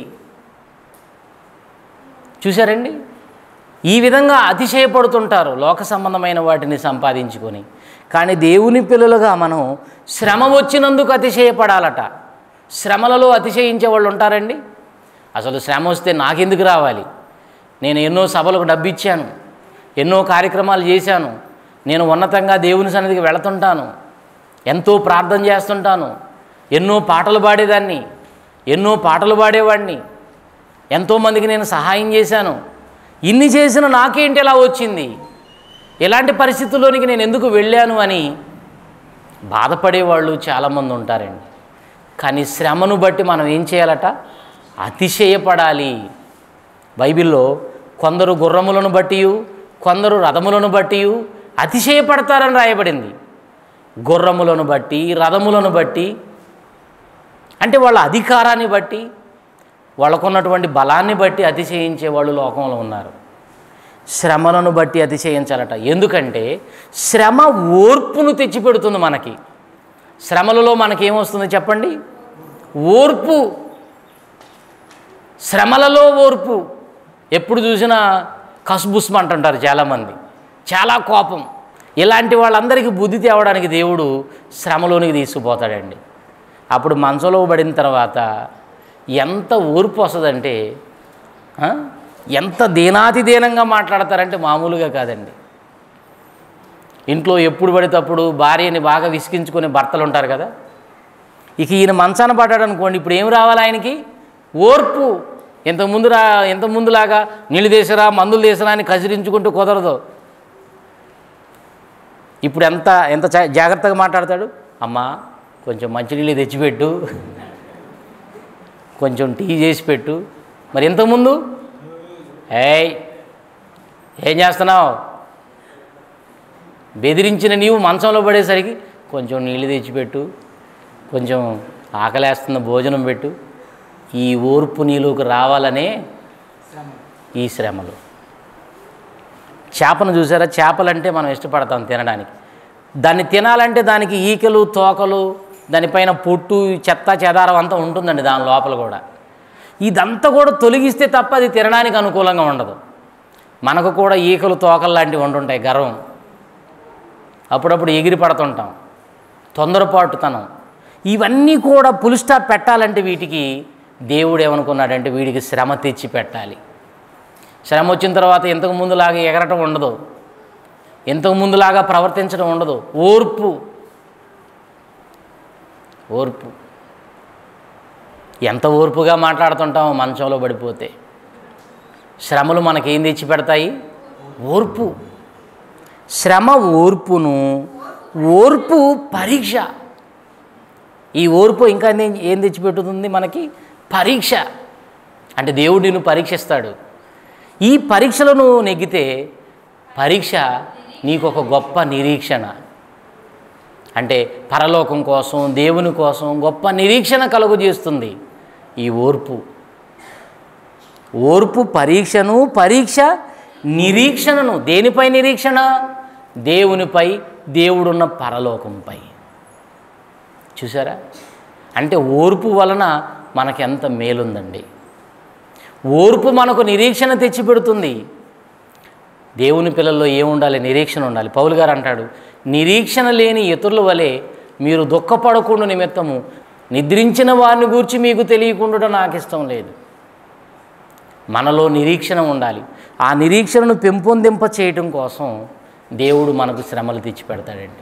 చూశారండి, ఈ విధంగా అతిశయపడుతుంటారు లోక సంబంధమైన వాటిని సంపాదించుకొని. కానీ దేవుని పిల్లలుగా మనం శ్రమ వచ్చినందుకు అతిశయపడాలట. శ్రమలలో అతిశయించే వాళ్ళు ఉంటారండి. అసలు శ్రమ వస్తే నాకెందుకు రావాలి, నేను ఎన్నో సభలకు డబ్బు ఇచ్చాను, ఎన్నో కార్యక్రమాలు చేశాను, నేను ఉన్నతంగా దేవుని సన్నిధికి వెళుతుంటాను, ఎంతో ప్రార్థన చేస్తుంటాను, ఎన్నో పాటలు పాడేదాన్ని, ఎన్నో పాటలు పాడేవాడిని, ఎంతోమందికి నేను సహాయం చేశాను, ఇన్ని చేసిన నాకేంటి ఎలా వచ్చింది, ఎలాంటి పరిస్థితుల్లోనికి నేను ఎందుకు వెళ్ళాను అని బాధపడేవాళ్ళు చాలామంది ఉంటారండి. కానీ శ్రమను బట్టి మనం ఏం చేయాలట? అతిశయపడాలి. బైబిల్లో కొందరు గుర్రములను బట్టి, కొందరు రథములను బట్టి అతిశయపడతారని రాయబడింది. గుర్రములను బట్టి, రథములను బట్టి అంటే వాళ్ళ అధికారాన్ని బట్టి, వాళ్ళకున్నటువంటి బలాన్ని బట్టి అతిశయించే వాళ్ళు లోకంలో ఉన్నారు. శ్రమలను బట్టి అతిశయించాలట. ఎందుకంటే శ్రమ ఓర్పును తెచ్చిపెడుతుంది మనకి. శ్రమలలో మనకేమొస్తుంది చెప్పండి? ఓర్పు. శ్రమలలో ఓర్పు. ఎప్పుడు చూసినా కసుబుస్మ అంటుంటారు చాలామంది, చాలా కోపం. ఇలాంటి వాళ్ళందరికీ బుద్ధి తేవడానికి దేవుడు శ్రమలోనికి తీసుకుపోతాడండి. అప్పుడు మంచంలో పడిన తర్వాత ఎంత ఓర్పు వస్తుందంటే, ఎంత దీనాతి దీనంగా మాట్లాడతారంటే మామూలుగా కాదండి. ఇంట్లో ఎప్పుడు పడితే అప్పుడు భార్యని బాగా విసిగించుకునే భర్తలు ఉంటారు కదా. ఇక ఈయన మంచాన పడ్డాడు అనుకోండి, ఇప్పుడు ఏం రావాలి ఆయనకి? ఓర్పు. ఇంతకుముందు రా ఇంతకుముందులాగా నీళ్ళు తీసరా మందులు తీసరా అని కసిరించుకుంటూ కుదరదు. ఇప్పుడు ఎంత ఎంత జాగ్రత్తగా మాట్లాడతాడు. అమ్మా కొంచెం మంచినీళ్ళు తెచ్చిపెట్టు, కొంచెం టీ చేసి పెట్టు. మరి ఇంతకుముందు ఏయ్ ఏం చేస్తున్నావు, బెదిరించిన నీవు మంచంలో పడేసరికి కొంచెం నీళ్ళు తెచ్చిపెట్టు, కొంచెం ఆకలేస్తున్న భోజనం పెట్టు. ఈ ఓర్పు నీలోకి రావాలనే ఈ శ్రమలు. చేపను చూసారా? చేపలంటే మనం ఇష్టపడతాం తినడానికి. దాన్ని తినాలంటే దానికి ఈకలు తోకలు దానిపైన పొట్టు చెత్త చెదారం అంతా ఉంటుందండి దాని లోపల కూడా. ఇదంతా కూడా తొలగిస్తే తప్ప అది తినడానికి అనుకూలంగా ఉండదు. మనకు కూడా ఈకలు తోకలు లాంటివి ఉంటుంటాయి, గర్వం, అప్పుడప్పుడు ఎగిరి పడుతుంటాం, తొందరపాటుతనం. ఇవన్నీ కూడా ఫుల్ స్టాప్ పెట్టాలంటే వీటికి దేవుడు ఏమనుకున్నాడంటే వీడికి శ్రమ తెచ్చి పెట్టాలి. శ్రమ వచ్చిన తర్వాత ఇంతకు ముందులాగా ఎగరటం ఉండదు, ఇంతకు ముందులాగా ప్రవర్తించడం ఉండదు. ఓర్పు ఓర్పు ఎంత ఓర్పుగా మాట్లాడుతుంటామో మంచంలో పడిపోతే. శ్రమలు మనకేం తెచ్చి పెడతాయి? ఓర్పు. శ్రమ ఓర్పును, ఓర్పు పరీక్ష. ఈ ఓర్పు ఇంకా ఏం తెచ్చిపెట్టుతుంది మనకి? పరీక్ష. అంటే దేవుడు నిన్ను పరీక్షిస్తాడు. ఈ పరీక్షలను నెగ్గితే పరీక్ష నీకు ఒక గొప్ప నిరీక్షణ, అంటే పరలోకం కోసం దేవుని కోసం గొప్ప నిరీక్షణ కలుగజేస్తుంది ఈ ఓర్పు. ఓర్పు పరీక్షను, పరీక్ష నిరీక్షణను. దేనిపై నిరీక్షణ? దేవునిపై, దేవుడున్న పరలోకంపై. చూసారా? అంటే ఓర్పు వలన మనకెంత మేలుందండి. ఓర్పు మనకు నిరీక్షణ తెచ్చిపెడుతుంది. దేవుని పిల్లల్లో ఏముండాలి? నిరీక్షణ ఉండాలి. పౌలు గారు అంటాడు, నిరీక్షణ లేని ఇతరుల వలె మీరు దుఃఖపడకుండా నిమిత్తము నిద్రించిన వారిని గూర్చి మీకు తెలియకుండా నాకు ఇష్టం లేదు. మనలో నిరీక్షణ ఉండాలి. ఆ నిరీక్షణను పెంపొందింప చేయటం కోసం దేవుడు మనకు శ్రమలు తెచ్చిపెడతాడండి.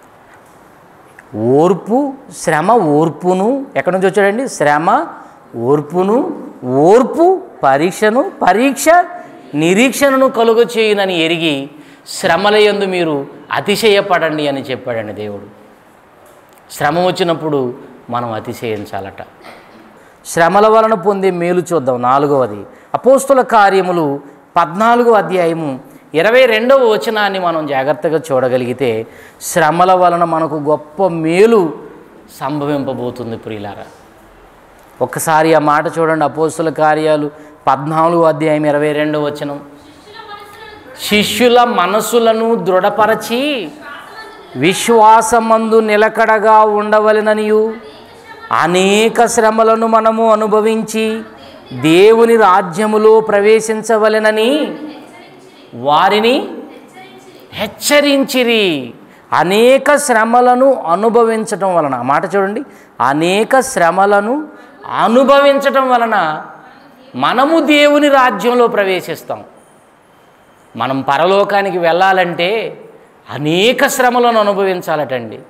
ఓర్పు, శ్రమ, ఓర్పును ఎక్కడి నుంచి వచ్చాడండి? శ్రమ, ఓర్పును, ఓర్పు పరీక్షను, పరీక్ష నిరీక్షణను కలుగ చేయునని ఎరిగి శ్రమల యందు మీరు అతిశయపడండి అని చెప్పాడండి దేవుడు. శ్రమ వచ్చినప్పుడు మనం అతిశయించాలట. శ్రమల వలన పొందే మేలు చూద్దాం. నాలుగవది అపోస్తుల కార్యములు పద్నాలుగో అధ్యాయము ఇరవై రెండవ వచనాన్ని మనం జాగ్రత్తగా చూడగలిగితే శ్రమల వలన మనకు గొప్ప మేలు సంభవింపబోతుంది ప్రియులారా. ఒక్కసారి ఆ మాట చూడండి. అపోస్తుల కార్యాలు పద్నాలుగో అధ్యాయం ఇరవై రెండవ వచనం. శిష్యుల మనసులను దృఢపరచి విశ్వాసమందు నిలకడగా ఉండవలెననియు అనేక శ్రమలను మనము అనుభవించి దేవుని రాజ్యములో ప్రవేశించవలెనని వారిని హెచ్చరించిరి. అనేక శ్రమలను అనుభవించటం వలన, ఆ మాట చూడండి, అనేక శ్రమలను అనుభవించటం వలన మనము దేవుని రాజ్యంలో ప్రవేశిస్తాం. మనం పరలోకానికి వెళ్ళాలంటే అనేక శ్రమలను అనుభవించాలటండి.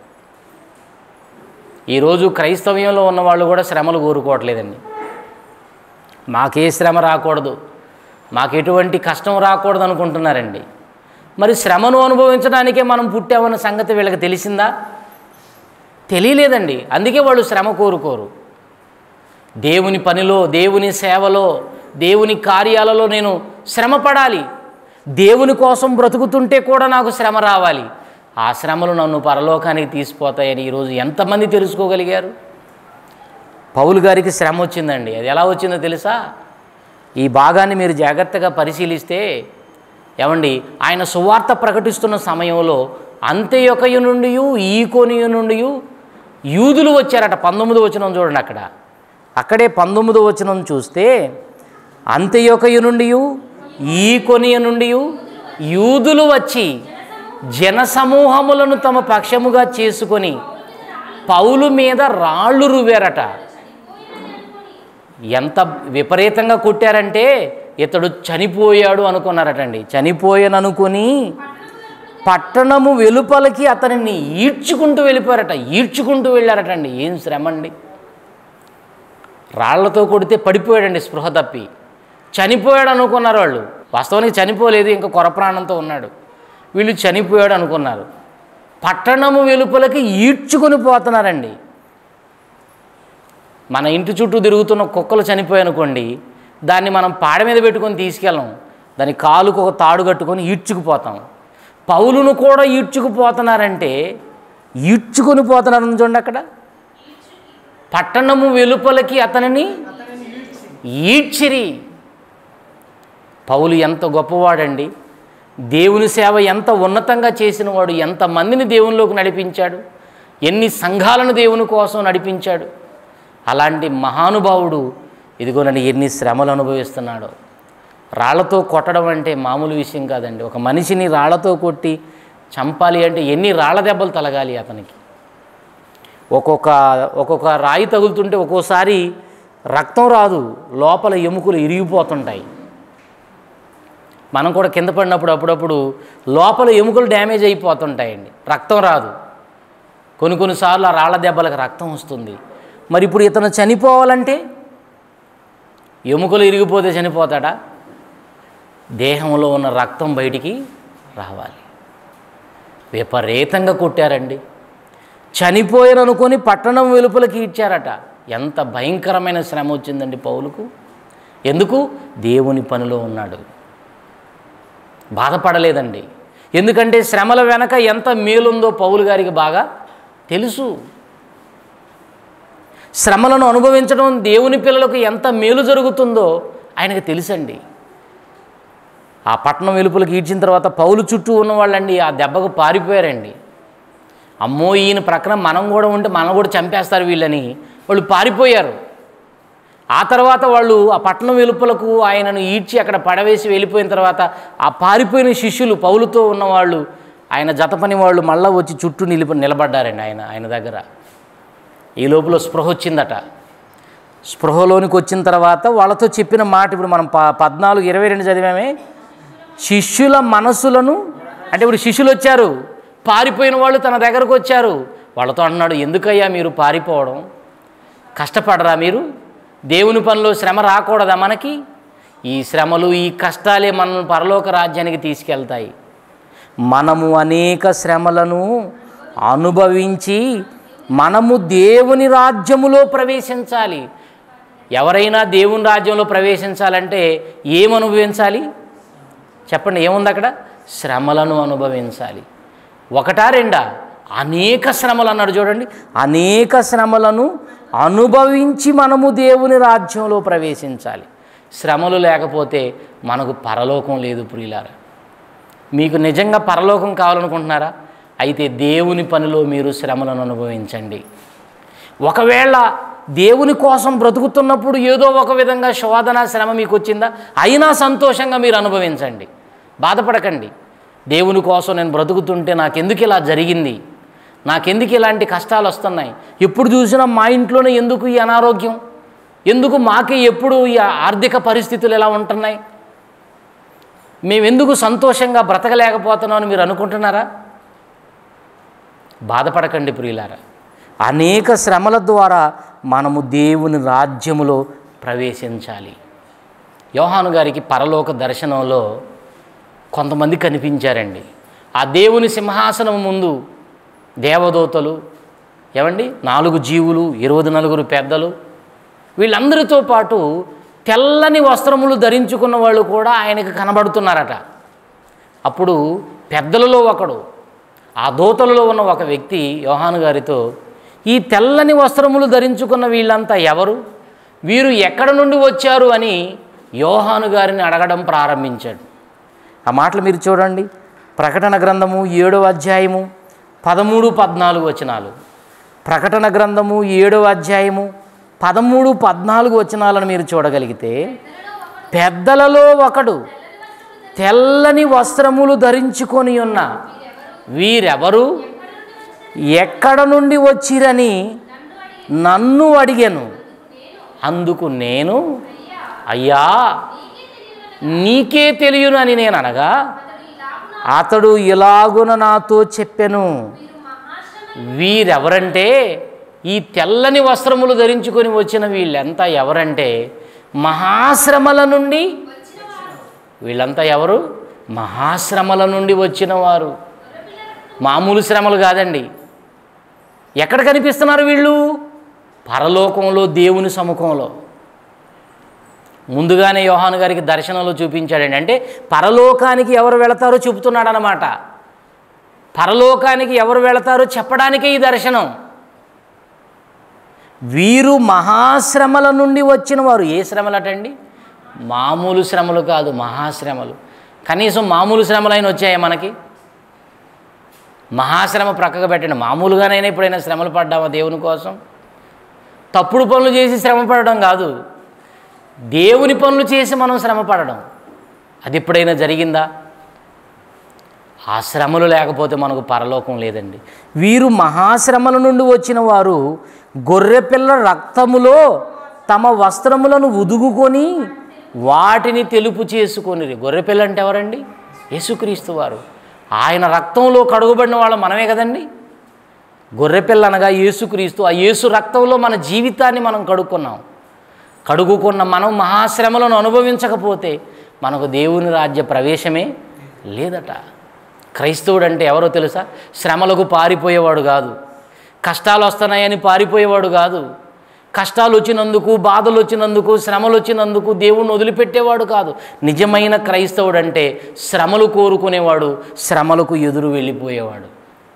ఈరోజు క్రైస్తవ్యంలో ఉన్నవాళ్ళు కూడా శ్రమలు కోరుకోవట్లేదండి. మాకే శ్రమ రాకూడదు, మాకు ఎటువంటి కష్టం రాకూడదు అనుకుంటున్నారండి. మరి శ్రమను అనుభవించడానికే మనం పుట్టామన్న సంగతి వీళ్ళకి తెలిసిందా? తెలియలేదండి. అందుకే వాళ్ళు శ్రమ కోరుకోరు. దేవుని పనిలో, దేవుని సేవలో, దేవుని కార్యాలలో నేను శ్రమ పడాలి, దేవుని కోసం బ్రతుకుతుంటే కూడా నాకు శ్రమ రావాలి, ఆ శ్రమలు నన్ను పరలోకానికి తీసిపోతాయని ఈరోజు ఎంతమంది తెలుసుకోగలిగారు? పౌలు గారికి శ్రమ వచ్చిందండి. అది ఎలా వచ్చిందో తెలుసా? ఈ భాగాన్ని మీరు జాగ్రత్తగా పరిశీలిస్తే ఏమండి, ఆయన సువార్త ప్రకటిస్తున్న సమయంలో అంత్యొకయ నుండి ఈకొనియ నుండి యూదులు వచ్చారట. పంతొమ్మిదో వచనం చూడండి. అక్కడ అక్కడే పంతొమ్మిదో వచనం చూస్తే అంత్యొకయ నుండి ఈకొనియ నుండి యూదులు వచ్చి జనసమూహములను తమ పక్షముగా చేసుకొని పౌలు మీద రాళ్ళు రువ్వారట. ఎంత విపరీతంగా కొట్టారంటే ఇతడు చనిపోయాడు అనుకున్నారటండి. చనిపోయాననుకొని పట్టణము వెలుపలికి అతనిని ఈడ్చుకుంటూ వెళ్ళిపోయారట. ఈడ్చుకుంటూ వెళ్ళారట అండి. ఏం శ్రమ అండి! రాళ్లతో కొడితే పడిపోయాడండి స్పృహ తప్పి. చనిపోయాడు అనుకున్నారు వాళ్ళు. వాస్తవానికి చనిపోలేదు, ఇంకా కొరప్రాణంతో ఉన్నాడు. వీళ్ళు చనిపోయాడు అనుకున్నారు. పట్టణము వెలుపలికి ఈడ్చుకొని పోతున్నారండి. మన ఇంటి చుట్టూ తిరుగుతున్న కుక్కలు చనిపోయానుకోండి, దాన్ని మనం పాడ మీద పెట్టుకొని తీసుకెళ్ళం. దాని కాలుకు ఒక తాడు కట్టుకొని ఈడ్చుకుపోతాం. పౌలును కూడా ఈడ్చుకుపోతున్నారంటే ఈడ్చుకొని పోతున్నారని చూడండి. అక్కడ పట్టణము వెలుపలికి అతనిని ఈడ్చిరి. పౌలు ఎంత గొప్పవాడండి! దేవుని సేవ ఎంత ఉన్నతంగా చేసినవాడు! ఎంతమందిని దేవునిలోకి నడిపించాడు! ఎన్ని సంఘాలను దేవుని కోసం నడిపించాడు! అలాంటి మహానుభావుడు ఇదిగోనండి ఎన్ని శ్రమలు అనుభవిస్తున్నాడో. రాళ్లతో కొట్టడం అంటే మామూలు విషయం కాదండి. ఒక మనిషిని రాళ్లతో కొట్టి చంపాలి అంటే ఎన్ని రాళ్ల దెబ్బలు తలగాలి అతనికి. ఒక్కొక్క ఒక్కొక్క రాయి తగులుతుంటే ఒక్కోసారి రక్తం రాదు, లోపల ఎముకలు ఇరిగిపోతుంటాయి. మనం కూడా కింద పడినప్పుడు అప్పుడప్పుడు లోపల ఎముకలు డ్యామేజ్ అయిపోతుంటాయండి, రక్తం రాదు. కొన్ని కొన్నిసార్లు ఆ రాళ్ల దెబ్బలకు రక్తం వస్తుంది. మరి ఇప్పుడు ఇతను చనిపోవాలంటే ఎముకలు ఇరిగిపోతే చనిపోతాడా? దేహంలో ఉన్న రక్తం బయటికి రావాలి. విపరీతంగా కొట్టారండి. చనిపోయారనుకొని పట్టణం వెలుపలకి ఇచ్చారట. ఎంత భయంకరమైన శ్రమ వచ్చిందండి పౌలుకు. ఎందుకు? దేవుని పనిలో ఉన్నాడు. బాధపడలేదండి. ఎందుకంటే శ్రమల వెనక ఎంత మేలుందో పౌలు గారికి బాగా తెలుసు. శ్రమలను అనుభవించడం దేవుని పిల్లలకు ఎంత మేలు జరుగుతుందో ఆయనకు తెలుసండి. ఆ పట్టణం వెలుపలకి ఈడ్చిన తర్వాత పౌలు చుట్టూ ఉన్న వాళ్ళండి ఆ దెబ్బకు పారిపోయారండి. అమ్మో ఈయన ప్రక్కన మనం కూడా ఉంటే మనం కూడా చంపేస్తారు వీళ్ళని వాళ్ళు పారిపోయారు. ఆ తర్వాత వాళ్ళు ఆ పట్టణం వెలుపలకు ఆయనను ఈడ్చి అక్కడ పడవేసి వెళ్ళిపోయిన తర్వాత ఆ పారిపోయిన శిష్యులు పౌలుతో ఉన్నవాళ్ళు ఆయన జత పని వాళ్ళు మళ్ళీ వచ్చి చుట్టూ నిలిప నిలబడ్డారండి ఆయన ఆయన దగ్గర. ఈ లోపల స్పృహ వచ్చిందట. స్పృహలోనికి వచ్చిన తర్వాత వాళ్ళతో చెప్పిన మాట ఇప్పుడు మనం ప పద్నాలుగు ఇరవై రెండు చదివామే. శిష్యుల మనసులను, అంటే ఇప్పుడు శిష్యులు వచ్చారు, పారిపోయిన వాళ్ళు తన దగ్గరకు వచ్చారు. వాళ్ళతో అన్నాడు, ఎందుకయ్యా మీరు పారిపోవడం? కష్టపడరా మీరు? దేవుని పనిలో శ్రమ రాకూడదా మనకి? ఈ శ్రమలు ఈ కష్టాలే మనల్ని పరలోక రాజ్యానికి తీసుకెళ్తాయి. మనము అనేక శ్రమలను అనుభవించి మనము దేవుని రాజ్యములో ప్రవేశించాలి. ఎవరైనా దేవుని రాజ్యంలో ప్రవేశించాలంటే ఏం అనుభవించాలి చెప్పండి? ఏముంది అక్కడ? శ్రమలను అనుభవించాలి. ఒకటా రెండా? అనేక శ్రమలు అన్నాడు చూడండి. అనేక శ్రమలను అనుభవించి మనము దేవుని రాజ్యంలో ప్రవేశించాలి. శ్రమలు లేకపోతే మనకు పరలోకం లేదు ప్రియులారా. మీకు నిజంగా పరలోకం కావాలనుకుంటున్నారా? అయితే దేవుని పనిలో మీరు శ్రమలను అనుభవించండి. ఒకవేళ దేవుని కోసం బ్రతుకుతున్నప్పుడు ఏదో ఒక విధంగా శోధన శ్రమ మీకు వచ్చిందా, అయినా సంతోషంగా మీరు అనుభవించండి, బాధపడకండి. దేవుని కోసం నేను బ్రతుకుతుంటే నాకెందుకు ఇలా జరిగింది, నాకెందుకు ఇలాంటి కష్టాలు వస్తున్నాయి, ఎప్పుడు చూసినా మా ఇంట్లోనే ఎందుకు ఈ అనారోగ్యం, ఎందుకు మాకే ఎప్పుడు ఈ ఆర్థిక పరిస్థితులు ఎలా ఉంటున్నాయి, మేమెందుకు సంతోషంగా బ్రతకలేకపోతున్నాం అని మీరు అనుకుంటున్నారా? బాధపడకండి ప్రియులారా. అనేక శ్రమల ద్వారా మనము దేవుని రాజ్యములో ప్రవేశించాలి. యోహాను గారికి పరలోక దర్శనంలో కొంతమంది కనిపించారండి. ఆ దేవుని సింహాసనం ముందు దేవదూతలు, ఏమండి, నాలుగు జీవులు, ఇరవై నలుగురు పెద్దలు, వీళ్ళందరితో పాటు తెల్లని వస్త్రములు ధరించుకున్న వాళ్ళు కూడా ఆయనకు కనబడుతున్నారట. అప్పుడు పెద్దలలో ఒకడు, ఆ దూతలలో ఉన్న ఒక వ్యక్తి యోహాను గారితో, ఈ తెల్లని వస్త్రములు ధరించుకున్న వీళ్ళంతా ఎవరు, వీరు ఎక్కడ నుండి వచ్చారు అని యోహాను గారిని అడగడం ప్రారంభించాడు. ఆ మాటలు మీరు చూడండి. ప్రకటన గ్రంథము ఏడవ అధ్యాయము పదమూడు పద్నాలుగు వచనాలు. ప్రకటన గ్రంథము ఏడవ అధ్యాయము పదమూడు పద్నాలుగు వచనాలను మీరు చూడగలిగితే, పెద్దలలో ఒకడు తెల్లని వస్త్రములు ధరించుకొని ఉన్న వీరెవరు, ఎక్కడ నుండి వచ్చిరని నన్ను అడిగాను. అందుకు నేను, అయ్యా నీకే తెలియను అని నేను అనగా, అతడు ఇలాగున నాతో చెప్పెను, వీరెవరంటే ఈ తెల్లని వస్త్రములు ధరించుకొని వచ్చిన వీళ్ళంతా ఎవరంటే మహాశ్రమల నుండి, వీళ్ళంతా ఎవరు? మహాశ్రమల నుండి వచ్చిన వారు. మామూలు శ్రమలు కాదండి. ఎక్కడ కనిపిస్తున్నారు వీళ్ళు? పరలోకంలో, దేవుని సముఖంలో. ముందుగానే యోహాను గారికి దర్శనంలో చూపించాడండి. అంటే పరలోకానికి ఎవరు వెళతారో చెబుతున్నాడు అన్నమాట. పరలోకానికి ఎవరు వెళతారో చెప్పడానికే ఈ దర్శనం. వీరు మహాశ్రమల నుండి వచ్చిన వారు. ఏ శ్రమలటండి? మామూలు శ్రమలు కాదు, మహాశ్రమలు. కనీసం మామూలు శ్రమలైన వచ్చాయా మనకి? మహాశ్రమ ప్రక్కకు పెట్టండి. మామూలుగానైనా ఎప్పుడైనా శ్రమలు పడ్డామా దేవుని కోసం? తప్పుడు పనులు చేసి శ్రమ పడడం కాదు, దేవుని పనులు చేసి మనం శ్రమ పడడం. అది ఎప్పుడైనా జరిగిందా? ఆ శ్రమలు లేకపోతే మనకు పరలోకం లేదండి. వీరు మహాశ్రమల నుండి వచ్చిన వారు గొర్రెపిల్ల రక్తములో తమ వస్త్రములను ఉదుగుకొని వాటిని తెలుపు చేసుకొని. గొర్రెపిల్ల అంటే ఎవరండి? యేసుక్రీస్తు వారు. ఆయన రక్తంలో కడుగుబడిన వాళ్ళు మనమే కదండి. గొర్రెపిల్ల అనగా యేసుక్రీస్తు. ఆ యేసు రక్తంలో మన జీవితాన్ని మనం కడుక్కున్నాం. కడుగుకున్న మనం మహాశ్రమలను అనుభవించకపోతే మనకు దేవుని రాజ్య ప్రవేశమే లేదట. క్రైస్తవుడు అంటే ఎవరో తెలుసా? శ్రమలకు పారిపోయేవాడు కాదు, కష్టాలు వస్తున్నాయని పారిపోయేవాడు కాదు, కష్టాలు వచ్చినందుకు, బాధలు వచ్చినందుకు, శ్రమలు వచ్చినందుకు దేవుణ్ణి వదిలిపెట్టేవాడు కాదు. నిజమైన క్రైస్తవుడు అంటే శ్రమలు కోరుకునేవాడు, శ్రమలకు ఎదురు వెళ్ళిపోయేవాడు.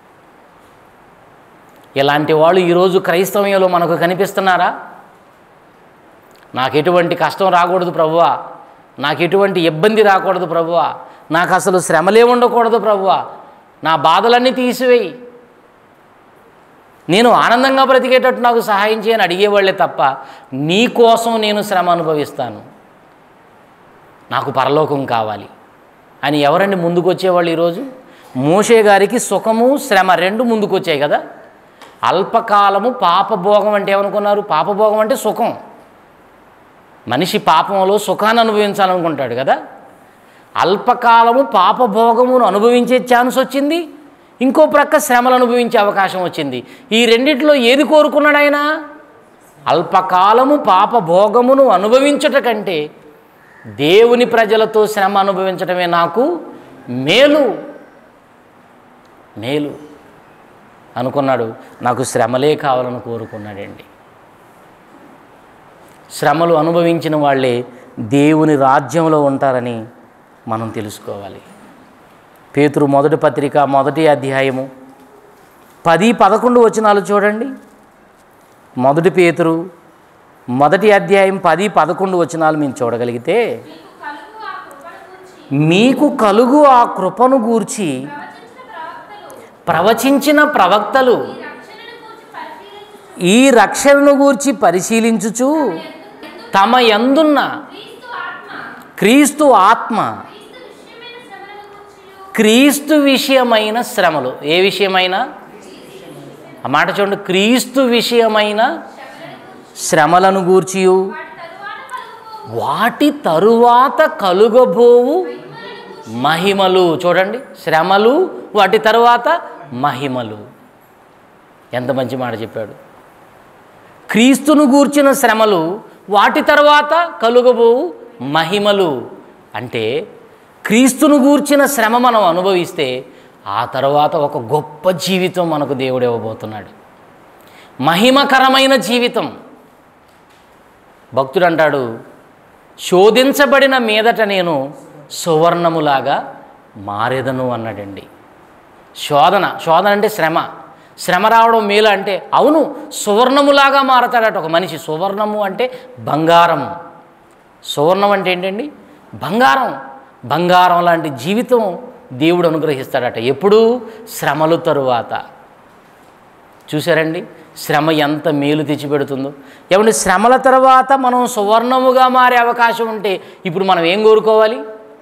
ఇలాంటి వాళ్ళు ఈరోజు క్రైస్తవ్యంలో మనకు కనిపిస్తున్నారా? నాకు ఎటువంటి కష్టం రాకూడదు ప్రభువా, నాకు ఎటువంటి ఇబ్బంది రాకూడదు ప్రభువా, నాకు అసలు శ్రమలే ఉండకూడదు ప్రభువా, నా బాధలన్నీ తీసివేయి, నేను ఆనందంగా బ్రతికేటట్టు నాకు సహాయం చేయని అడిగేవాళ్లే తప్ప నీ కోసం నేను శ్రమ అనుభవిస్తాను, నాకు పరలోకం కావాలి అని ఎవరండి ముందుకు వచ్చేవాళ్ళు? ఈరోజు మోషే గారికి సుఖము శ్రమ రెండు ముందుకు వచ్చాయి కదా. అల్పకాలము పాపభోగం అంటే ఏమనుకున్నారు? పాపభోగం అంటే సుఖం. మనిషి పాపంలో సుఖాన్ని అనుభవించాలనుకుంటాడు కదా. అల్పకాలము పాపభోగమును అనుభవించే ఛాన్స్ వచ్చింది, ఇంకో ప్రక్క శ్రమలు అనుభవించే అవకాశం వచ్చింది. ఈ రెండిట్లో ఏది కోరుకున్నాడు ఆయన? అల్పకాలము పాపభోగమును అనుభవించుట కంటే దేవుని ప్రజలతో శ్రమ అనుభవించటమే నాకు మేలు మేలు అనుకున్నాడు. నాకు శ్రమలే కావాలని కోరుకున్నాడండి. శ్రమలు అనుభవించిన వాళ్ళే దేవుని రాజ్యంలో ఉంటారని మనం తెలుసుకోవాలి. పేతురు మొదటి పత్రిక మొదటి అధ్యాయము పది పదకొండు వచనాలు చూడండి. మొదటి పేతురు మొదటి అధ్యాయం పది పదకొండు వచనాలు మేము చూడగలిగితే, మీకు కలుగు ఆ కృపను గూర్చి ప్రవచించిన ప్రవక్తలు ఈ రక్షణను గూర్చి పరిశీలించుచు తమ యందున్న క్రీస్తు ఆత్మ, క్రీస్తు విషయమైన శ్రమలు. ఏ విషయమైన? ఆ మాట చూడండి. క్రీస్తు విషయమైన శ్రమలను గూర్చియు వాటి తరువాత కలుగబోవు మహిమలు. చూడండి, శ్రమలు, వాటి తరువాత మహిమలు. ఎంత మంచి మాట చెప్పాడు. క్రీస్తును గూర్చిన శ్రమలు, వాటి తర్వాత కలుగబోవు మహిమలు. అంటే క్రీస్తును గూర్చిన శ్రమ మనం అనుభవిస్తే ఆ తర్వాత ఒక గొప్ప జీవితం మనకు దేవుడు ఇవ్వబోతున్నాడు, మహిమకరమైన జీవితం. భక్తుడు అంటాడు, శోధించబడిన మీదట నేను సువర్ణములాగా మారేదను అన్నాడండి. శోధన శోధన అంటే శ్రమ. శ్రమ రావడం మేలు అంటే అవును, సువర్ణములాగా మారతాడట ఒక మనిషి. సువర్ణము అంటే బంగారం. సువర్ణం అంటే ఏంటండి? బంగారం. బంగారం లాంటి జీవితం దేవుడు అనుగ్రహిస్తాడట. ఎప్పుడు? శ్రమల తరువాత. చూసారండి శ్రమ ఎంత మేలు తెచ్చిపెడుతుందో. ఏమంటే శ్రమల తర్వాత మనం సువర్ణముగా మారే అవకాశం ఉంటే ఇప్పుడు మనం ఏం కోరుకోవాలి?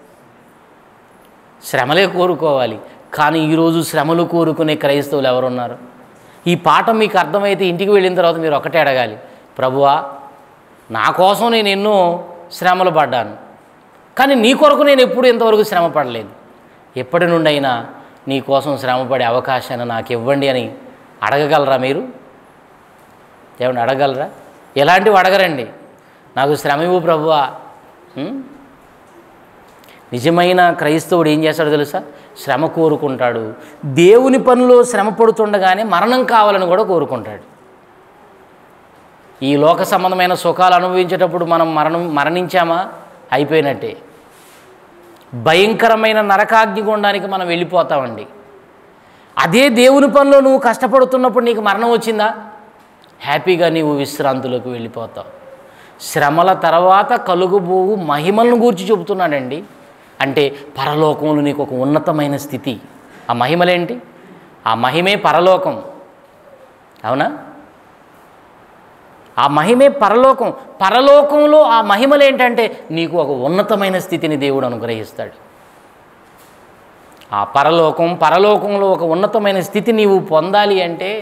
శ్రమలే కోరుకోవాలి. కానీ ఈరోజు శ్రమలు కోరుకునే క్రైస్తవులు ఎవరున్నారు? ఈ పాఠం మీకు అర్థమైతే ఇంటికి వెళ్ళిన తర్వాత మీరు ఒకటే అడగాలి, ప్రభువా నా కోసం నేను ఎన్నో శ్రమలు పడ్డాను, కానీ నీ కొరకు నేను ఎప్పుడు ఇంతవరకు శ్రమ పడలేదు. ఎప్పటి నుండైనా నీ కోసం శ్రమపడే అవకాశాన్ని నాకు ఇవ్వండి అని అడగగలరా మీరు? ఏమన్నా అడగలరా? ఎలాంటివి అడగరండి. నాకు శ్రమ ఇవ్వు ప్రభువా. నిజమైన క్రైస్తవుడు ఏం చేస్తాడో తెలుసా? శ్రమ కోరుకుంటాడు. దేవుని పనిలో శ్రమ పడుతుండగానే మరణం కావాలని కూడా కోరుకుంటాడు. ఈ లోక సంబంధమైన సుఖాలు అనుభవించేటప్పుడు మనం మరణం మరణించామా అయిపోయినట్టే. భయంకరమైన నరకాగ్ని గుండానికి మనం వెళ్ళిపోతామండి. అదే దేవుని పనిలో నువ్వు కష్టపడుతున్నప్పుడు నీకు మరణం వచ్చిందా, హ్యాపీగా నీవు విశ్రాంతిలోకి వెళ్ళిపోతావు. శ్రమల తర్వాత కలుగుబోవు మహిమలను గూర్చి చెబుతున్నాడండి. అంటే పరలోకంలో నీకు ఒక ఉన్నతమైన స్థితి. ఆ మహిమలేంటి? ఆ మహిమే పరలోకం. అవునా? ఆ మహిమే పరలోకం. పరలోకంలో ఆ మహిమలు ఏంటంటే నీకు ఒక ఉన్నతమైన స్థితిని దేవుడు అనుగ్రహిస్తాడు. ఆ పరలోకం పరలోకంలో ఒక ఉన్నతమైన స్థితి నీవు పొందాలి అంటే,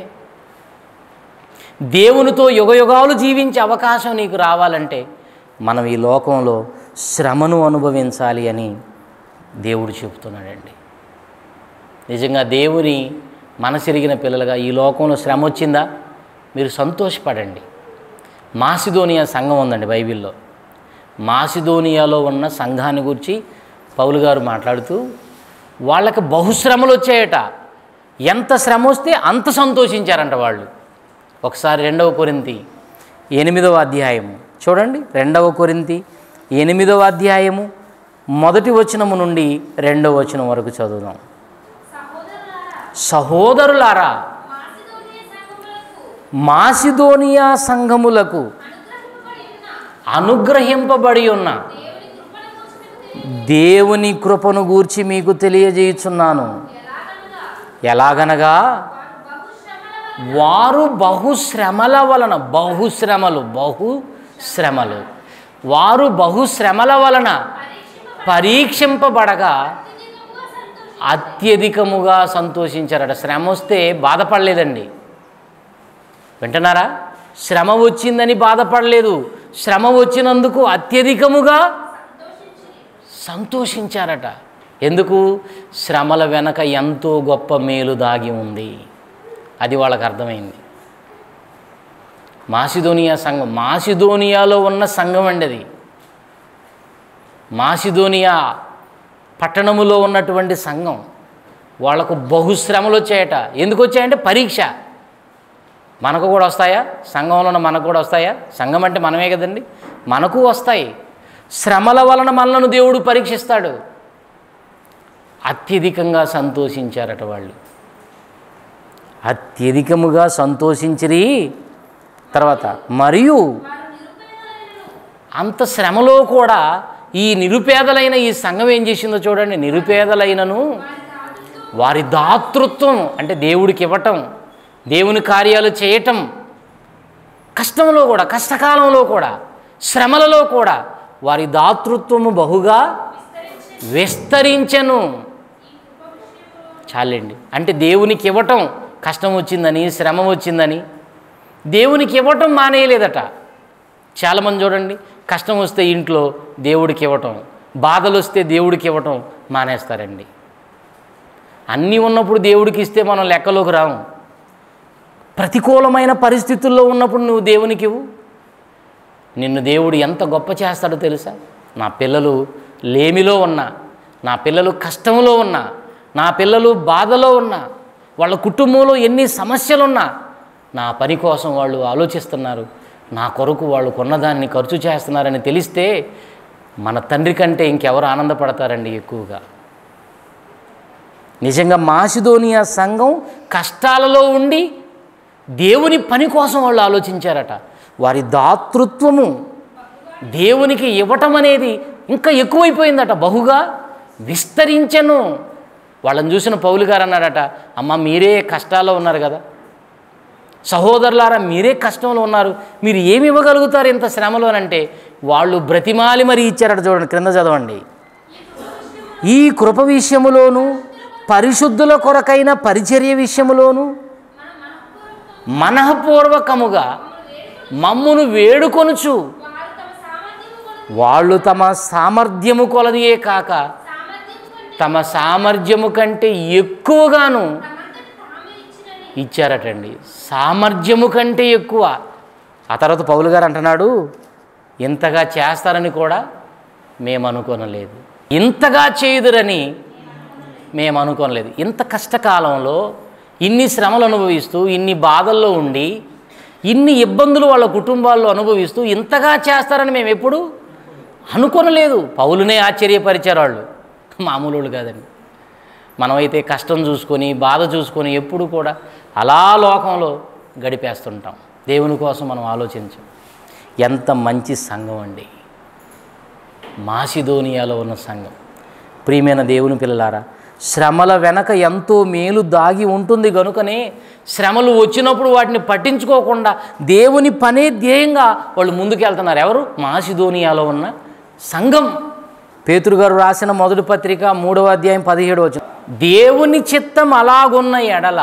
దేవునితో యుగయుగాలు జీవించే అవకాశం నీకు రావాలంటే మనం ఈ లోకంలో శ్రమను అనుభవించాలి అని దేవుడు చెబుతున్నాడండి. నిజంగా దేవుని మనసిరిగిన పిల్లలుగా ఈ లోకంలో శ్రమ వచ్చిందా మీరు సంతోషపడండి. మాసిదోనియా సంఘం ఉందండి బైబిల్లో. మాసిదోనియాలో ఉన్న సంఘాన్ని గురించి పౌలు గారు మాట్లాడుతూ వాళ్ళకి బహుశ్రమలు వచ్చాయట. ఎంత శ్రమ వస్తే అంత సంతోషించారంట వాళ్ళు. ఒకసారి రెండవ కొరింథీ ఎనిమిదవ అధ్యాయము చూడండి. రెండవ కొరింథీ ఎనిమిదవ అధ్యాయము మొదటి వచనము నుండి రెండవ వచనం వరకు చదువుదాం. సహోదరులారా, మాసిదోనియా సంఘములకు అనుగ్రహింపబడి ఉన్న దేవుని కృపను గూర్చి మీకు తెలియజేయుచున్నాను. ఎలాగనగా వారు బహుశ్రమల వలన, బహుశ్రమలు బహుశ్రమలు వారు బహుశ్రమల వలన పరీక్షింపబడగా అత్యధికముగా సంతోషించారట. శ్రమ వస్తే బాధపడలేదండి. వింటున్నారా? శ్రమ వచ్చిందని బాధపడలేదు. శ్రమ వచ్చినందుకు అత్యధికముగా సంతోషించారట. ఎందుకు? శ్రమల వెనక ఎంతో గొప్ప మేలు దాగి ఉంది. అది వాళ్ళకి అర్థమైంది. మాసిదోనియా సంఘం, మాసిదోనియాలో ఉన్న సంఘం అండి అది. మాసిదోనియా పట్టణములో ఉన్నటువంటి సంఘం. వాళ్లకు బహుశ్రమలు వచ్చాయట. ఎందుకు వచ్చాయంటే పరీక్ష. మనకు కూడా వస్తాయా? సంఘంలో ఉన్న మనకు కూడా వస్తాయా? సంఘం అంటే మనమే కదండి. మనకు వస్తాయి. శ్రమల వలన మనలను దేవుడు పరీక్షిస్తాడు. అత్యధికంగా సంతోషించారట వాళ్ళు. అత్యధికముగా సంతోషించిరి. తర్వాత మరియు అంత శ్రమలో కూడా ఈ నిరుపేదలైన ఈ సంఘం ఏం చేసిందో చూడండి. నిరుపేదలైనను వారి దాతృత్వం అంటే దేవుడికి ఇవ్వటం, దేవుని కార్యాలు చేయటం, కష్టంలో కూడా, కష్టకాలంలో కూడా, శ్రమలలో కూడా వారి దాతృత్వము బహుగా విస్తరించెను. చాలండి. అంటే దేవునికి ఇవ్వటం, కష్టం వచ్చిందని, శ్రమ వచ్చిందని దేవునికి ఇవ్వటం మానేయలేదట. చాలామంది చూడండి, కష్టం వస్తే ఇంట్లో దేవుడికి ఇవ్వటం, బాధలు వస్తే దేవుడికి ఇవ్వటం మానేస్తారండి. అన్నీ ఉన్నప్పుడు దేవుడికి ఇస్తే మనం లెక్కలోకి రాము. ప్రతికూలమైన పరిస్థితుల్లో ఉన్నప్పుడు నువ్వు దేవునికి ఇవ్వు. నిన్ను దేవుడు ఎంత గొప్ప చేస్తాడో తెలుసా? నా పిల్లలు లేమిలో ఉన్నా, నా పిల్లలు కష్టంలో ఉన్నా, నా పిల్లలు బాధలో ఉన్నా, వాళ్ళ కుటుంబంలో ఎన్ని సమస్యలున్నా నా పని కోసం వాళ్ళు ఆలోచిస్తున్నారు, నా కొరకు వాళ్ళు కొన్నదాన్ని ఖర్చు చేస్తున్నారని తెలిస్తే మన తండ్రి కంటే ఇంకెవరు ఆనందపడతారండి ఎక్కువగా. నిజంగా మాసిదోనియా సంఘం కష్టాలలో ఉండి దేవుని పని కోసం వాళ్ళు ఆలోచించారట. వారి దాతృత్వము దేవునికి ఇవ్వటం అనేది ఇంకా ఎక్కువైపోయిందట, బహుగా విస్తరించెను. వాళ్ళని చూసిన పౌలు గారు అన్నాడట, అమ్మ మీరే కష్టాల్లో ఉన్నారు కదా, సహోదరులారా మీరే కష్టంలో ఉన్నారు, మీరు ఏమి ఇవ్వగలుగుతారు ఇంత శ్రమలోనంటే వాళ్ళు బ్రతిమాలి మరి ఇచ్చారట. చూడండి, క్రింద చదవండి. ఈ కృప విషయములోను పరిశుద్ధుల కొరకైన పరిచర్య విషయములోను మనఃపూర్వకముగా మమ్మును వేడుకొనుచు వాళ్ళు తమ సామర్థ్యము కొలదియే కాక తమ సామర్థ్యము కంటే ఎక్కువగాను ఇచ్చారటండి. సామర్థ్యము కంటే ఎక్కువ. ఆ తర్వాత పౌలు గారు అంటున్నాడు, ఇంతగా చేస్తారని కూడా మేము అనుకోనలేదు, ఇంతగా చేయుదురని మేము అనుకోనలేదు. ఇంత కష్టకాలంలో ఇన్ని శ్రమలు అనుభవిస్తూ, ఇన్ని బాధల్లో ఉండి, ఇన్ని ఇబ్బందులు వాళ్ళ కుటుంబాల్లో అనుభవిస్తూ ఇంతగా చేస్తారని మేము ఎప్పుడు అనుకోనలేదు. పౌలునే ఆశ్చర్యపరిచారు వాళ్ళు, మామూలు కాదండి. మనమైతే కష్టం చూసుకొని, బాధ చూసుకొని ఎప్పుడు కూడా అలా లోకంలో గడిపేస్తుంటాం. దేవుని కోసం మనం ఆలోచించాం. ఎంత మంచి సంఘం అండి మాసిదోనియాలో ఉన్న సంఘం. ప్రియమైన దేవుని పిల్లలారా, శ్రమల వెనక ఎంతో మేలు దాగి ఉంటుంది కనుకనే శ్రమలు వచ్చినప్పుడు వాటిని పట్టించుకోకుండా దేవుని పనే ధ్యేయంగా వాళ్ళు ముందుకెళ్తున్నారు. ఎవరు? మాసిదోనియాలో ఉన్న సంఘం. పేతురు గారు రాసిన మొదటి పత్రిక మూడవ అధ్యాయం పదిహేడు వచనం, దేవుని చిత్తం అలాగున్న ఎడల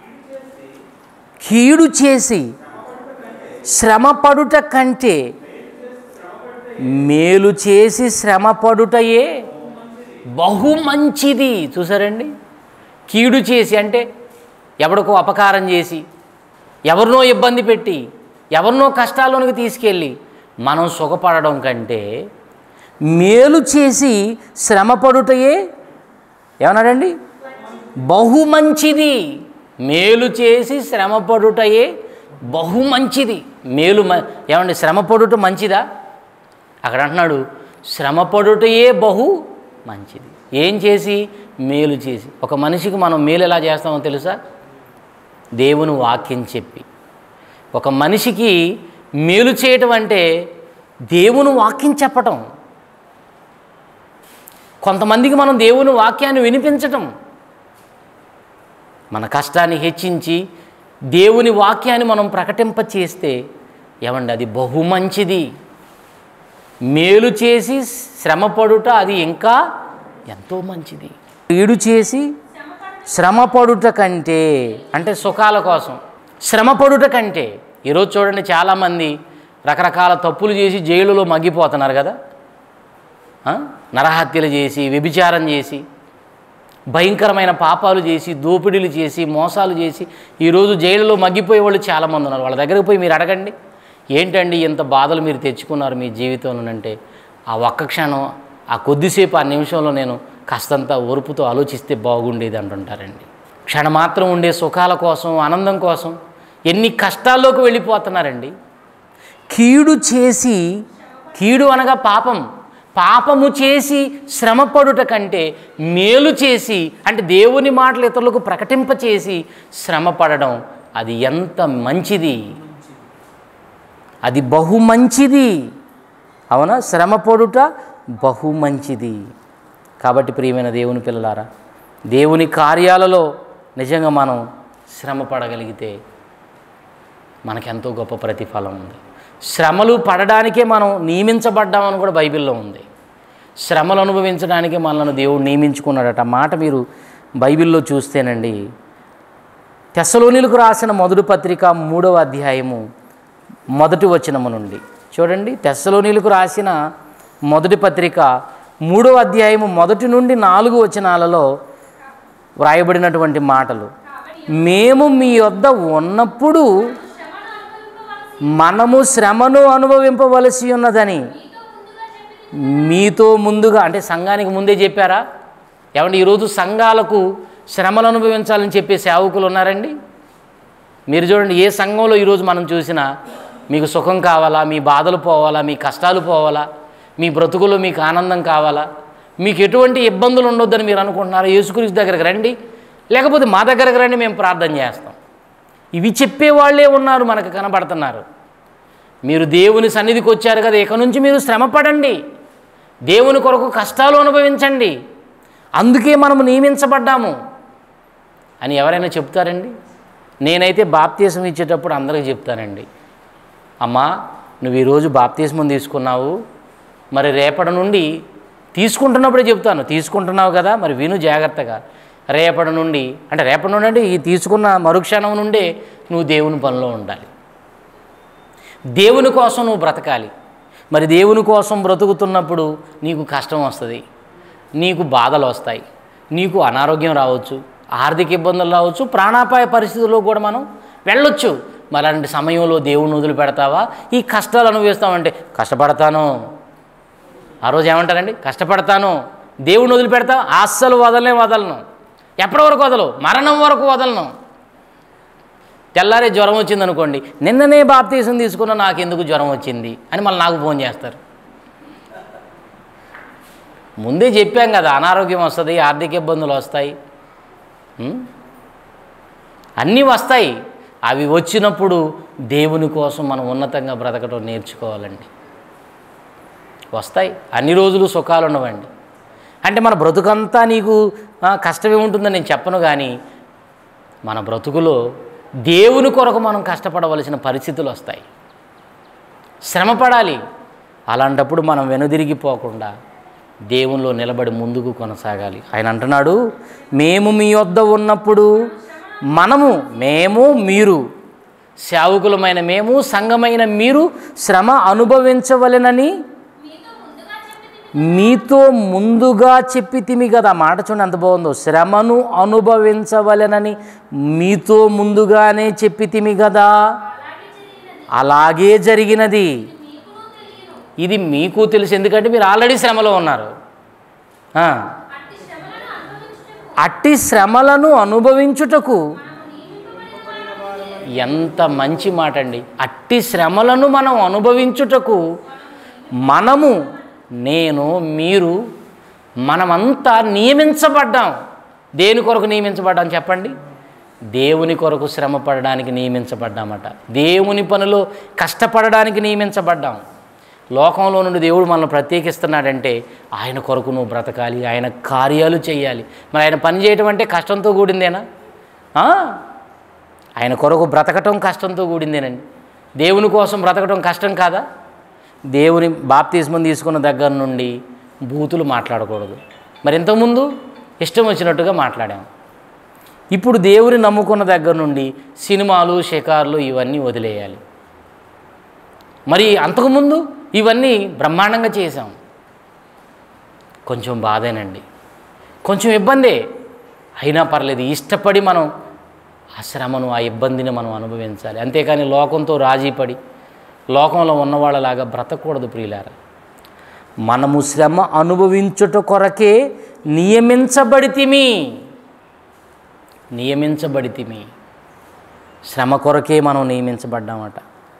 కీడు చేసి శ్రమపడుట కంటే మేలు చేసి శ్రమపడుటయే బహు మంచిది. చూసారండి, కీడు చేసి అంటే ఎవరికో అపకారం చేసి, ఎవరినో ఇబ్బంది పెట్టి, ఎవరినో కష్టాల్లోనికి తీసుకెళ్ళి మనం సుఖపడడం కంటే మేలు చేసి శ్రమపడుటయే ఏమన్నాడండి? బహు మంచిది. మేలు చేసి శ్రమపడుటయే బహు మంచిది. మేలు ఏమండి? శ్రమపడుట మంచిదా? అక్కడ అంటున్నాడు శ్రమపడుటయే బహు మంచిది. ఏం చేసి? మేలు చేసి. ఒక మనిషికి మనం మేలు ఎలా చేస్తామో తెలుసా? దేవుని వాక్యం చెప్పి. ఒక మనిషికి మేలు చేయటం అంటే దేవుని వాక్యం చెప్పటం. కొంతమందికి మనం దేవుని వాక్యాన్ని వినిపించటం, మన కష్టాన్ని హెచ్చించి దేవుని వాక్యాన్ని మనం ప్రకటింప చేస్తే ఏమండి అది బహు మంచిది. మేలు చేసి శ్రమపడుట అది ఇంకా ఎంతో మంచిది. కీడు చేసి శ్రమపడుట కంటే అంటే సుఖాల కోసం శ్రమపడుట కంటే. ఈరోజు చూడండి, చాలామంది రకరకాల తప్పులు చేసి జైలులో మగ్గిపోతున్నారు కదా. నరహత్యలు చేసి, వ్యభిచారం చేసి, భయంకరమైన పాపాలు చేసి, దోపిడీలు చేసి, మోసాలు చేసి ఈరోజు జైలులో మగ్గిపోయే వాళ్ళు చాలామంది ఉన్నారు. వాళ్ళ దగ్గరికి పోయి మీరు అడగండి, ఏంటండి ఇంత బాధలు మీరు తెచ్చుకున్నారు మీ జీవితంలో అంటే, ఆ ఒక్క క్షణం, ఆ కొద్దిసేపు, ఆ నిమిషంలో నేను కాస్తంత ఓర్పుతో ఆలోచిస్తే బాగుండేది అంటుంటారండి. క్షణమాత్రం ఉండే సుఖాల కోసం, ఆనందం కోసం ఎన్ని కష్టాల్లోకి వెళ్ళిపోతున్నారండి. కీడు చేసి, కీడు అనగా పాపం, పాపము చేసి శ్రమపడుట కంటే మేలు చేసి అంటే దేవుని మాటలు ఇతరులకు ప్రకటింపచేసి శ్రమపడడం అది ఎంత మంచిది, అది బహు మంచిది. అవునా? శ్రమపడుట బహు మంచిది. కాబట్టి ప్రియమైన దేవుని పిల్లలారా, దేవుని కార్యాలలో నిజంగా మనం శ్రమ పడగలిగితే మనకెంతో గొప్ప ప్రతిఫలం ఉంది. శ్రమలు పడడానికే మనం నియమించబడ్డామని కూడా బైబిల్లో ఉంది. శ్రమలు అనుభవించడానికే మనల్ని దేవుడు నియమించుకున్నాడట. మాట మీరు బైబిల్లో చూస్తేనండి, తెస్సలోనీలకు రాసిన మొదటి పత్రిక మూడవ అధ్యాయము మొదటి వచనము నుండి చూడండి. తెస్సలోనీలకు రాసిన మొదటి పత్రిక మూడవ అధ్యాయము మొదటి నుండి నాలుగు వచనాలలో వ్రాయబడినటువంటి మాటలు, మేము మీ వద్ద ఉన్నప్పుడు మనము శ్రమను అనుభవింపవలసి ఉన్నదని మీతో ముందుగా, అంటే సంఘానికి ముందే చెప్పారా? ఏమంటే ఈరోజు సంఘాలకు శ్రమలు అనుభవించాలని చెప్పే సేవకులు ఉన్నారండి. మీరు చూడండి, ఏ సంఘంలో ఈరోజు మనం చూసినా మీకు సుఖం కావాలా, మీ బాధలు పోవాలా, మీ కష్టాలు పోవాలా, మీ బ్రతుకులో మీకు ఆనందం కావాలా, మీకు ఎటువంటి ఇబ్బందులు ఉండొద్దని మీరు అనుకుంటున్నారా? యేసుక్రీస్తు దగ్గరికి రండి, లేకపోతే మా దగ్గరకు రండి, మేము ప్రార్థన చేస్తాం. ఇవి చెప్పేవాళ్ళే ఉన్నారు, మనకు కనబడుతున్నారు. మీరు దేవుని సన్నిధికి వచ్చారు కదా, ఇక నుంచి మీరు శ్రమపడండి, దేవుని కొరకు కష్టాలు అనుభవించండి, అందుకే మనము నియమించబడ్డాము అని ఎవరైనా చెప్తారండి? నేనైతే బాప్తీసం ఇచ్చేటప్పుడు అందరికీ చెప్తానండి, అమ్మా నువ్వు ఈరోజు బాప్తీసం తీసుకున్నావు, మరి రేపటి నుండి తీసుకుంటున్నప్పుడే చెప్తాను, తీసుకుంటున్నావు కదా మరి విను జాగ్రత్తగా, రేపటి నుండి అంటే రేపటి నుండి అంటే ఈ తీసుకున్న మరుక్షణం నుండే నువ్వు దేవుని పనిలో ఉండాలి, దేవుని కోసం నువ్వు బ్రతకాలి. మరి దేవుని కోసం బ్రతుకుతున్నప్పుడు నీకు కష్టం వస్తుంది, నీకు బాధలు వస్తాయి, నీకు అనారోగ్యం రావచ్చు, ఆర్థిక ఇబ్బందులు రావచ్చు, ప్రాణాపాయ పరిస్థితుల్లో కూడా మనం వెళ్ళొచ్చు. మరి అలాంటి సమయంలో దేవుణ్ణి వదిలిపెడతావా? ఈ కష్టాలు అనుభవిస్తామంటే కష్టపడతాను, ఆ రోజు ఏమంటారండి, కష్టపడతాను. దేవుణ్ణి వదిలిపెడతా? అస్సలు వదలనే వదలను. ఎప్పటి వరకు వదలు? మరణం వరకు వదలను. తెల్లారే జ్వరం వచ్చింది అనుకోండి, నిన్ననే బాప్తీసం తీసుకున్నా నాకెందుకు జ్వరం వచ్చింది అని మళ్ళీ నాకు ఫోన్ చేస్తారు. ముందే చెప్పాం కదా, అనారోగ్యం వస్తుంది, ఆర్థిక ఇబ్బందులు వస్తాయి, అన్నీ వస్తాయి. అవి వచ్చినప్పుడు దేవుని కోసం మనం ఉన్నతంగా బ్రతకటం నేర్చుకోవాలండి. వస్తాయి, అన్ని రోజులు సుఖాలు ఉండవండి. అంటే మన బ్రతుకంతా నీకు కష్టమే ఉంటుందని నేను చెప్పను, కానీ మన బ్రతుకులో దేవుని కొరకు మనం కష్టపడవలసిన పరిస్థితులు వస్తాయి, శ్రమ పడాలి. అలాంటప్పుడు మనం వెనుదిరిగిపోకుండా దేవునిలో నిలబడి ముందుకు కొనసాగాలి. ఆయన అంటున్నాడు, మేము మీ వద్ద ఉన్నప్పుడు మనము మేము మీరు సేవకులమైన మేము సంఘమైన మీరు శ్రమ అనుభవించవలెనని మీతో ముందుగా చెప్పితిమి కదా. మాట చూడండి ఎంత బాగుందో. శ్రమను అనుభవించవలెనని మీతో ముందుగానే చెప్పితిమి కదా, అలాగే జరిగినది. ఇది మీకు తెలుసు, ఎందుకంటే మీరు ఆల్రెడీ శ్రమలో ఉన్నారు. అట్టి శ్రమలను అనుభవించుటకు, ఎంత మంచి మాట అండి. అట్టి శ్రమలను మనం అనుభవించుటకు మనము, నేను, మీరు, మనమంతా నియమించబడ్డాం. దేని కొరకు నియమించబడ్డాం చెప్పండి? దేవుని కొరకు శ్రమ పడడానికి నియమించబడ్డామట. దేవుని పనిలో కష్టపడడానికి నియమించబడ్డాం. లోకంలో నుండి దేవుడు మనల్ని ప్రత్యేకిస్తున్నాడంటే ఆయన కొరకు నువ్వు బ్రతకాలి, ఆయన కార్యాలు చేయాలి. మరి ఆయన పని చేయటం అంటే కష్టంతో కూడిందేనా? ఆయన కొరకు బ్రతకటం కష్టంతో కూడిందేనండి. దేవుని కోసం బ్రతకటం కష్టం కాదా? దేవుని బాప్తిస్మం తీసుకున్న దగ్గర నుండి బూతులు మాట్లాడకూడదు. మరి ఇంతకుముందు ఇష్టం వచ్చినట్టుగా మాట్లాడాము. ఇప్పుడు దేవుని నమ్ముకున్న దగ్గర నుండి సినిమాలు, షికార్లు ఇవన్నీ వదిలేయాలి. మరి అంతకుముందు ఇవన్నీ బ్రహ్మాండంగా చేశాం. కొంచెం బాధేనండి, కొంచెం ఇబ్బందే, అయినా పర్లేదు. ఇష్టపడి మనం ఆ శ్రమను, ఆ ఇబ్బందిని మనం అనుభవించాలి. అంతేకాని లోకంతో రాజీపడి లోకంలో ఉన్నవాళ్ళలాగా బ్రతకూడదు ప్రియులారా. మనము శ్రమ అనుభవించుట కొరకే నియమించబడితిమి నియమించబడితిమి శ్రమ కొరకే మనం నియమించబడ్డామట.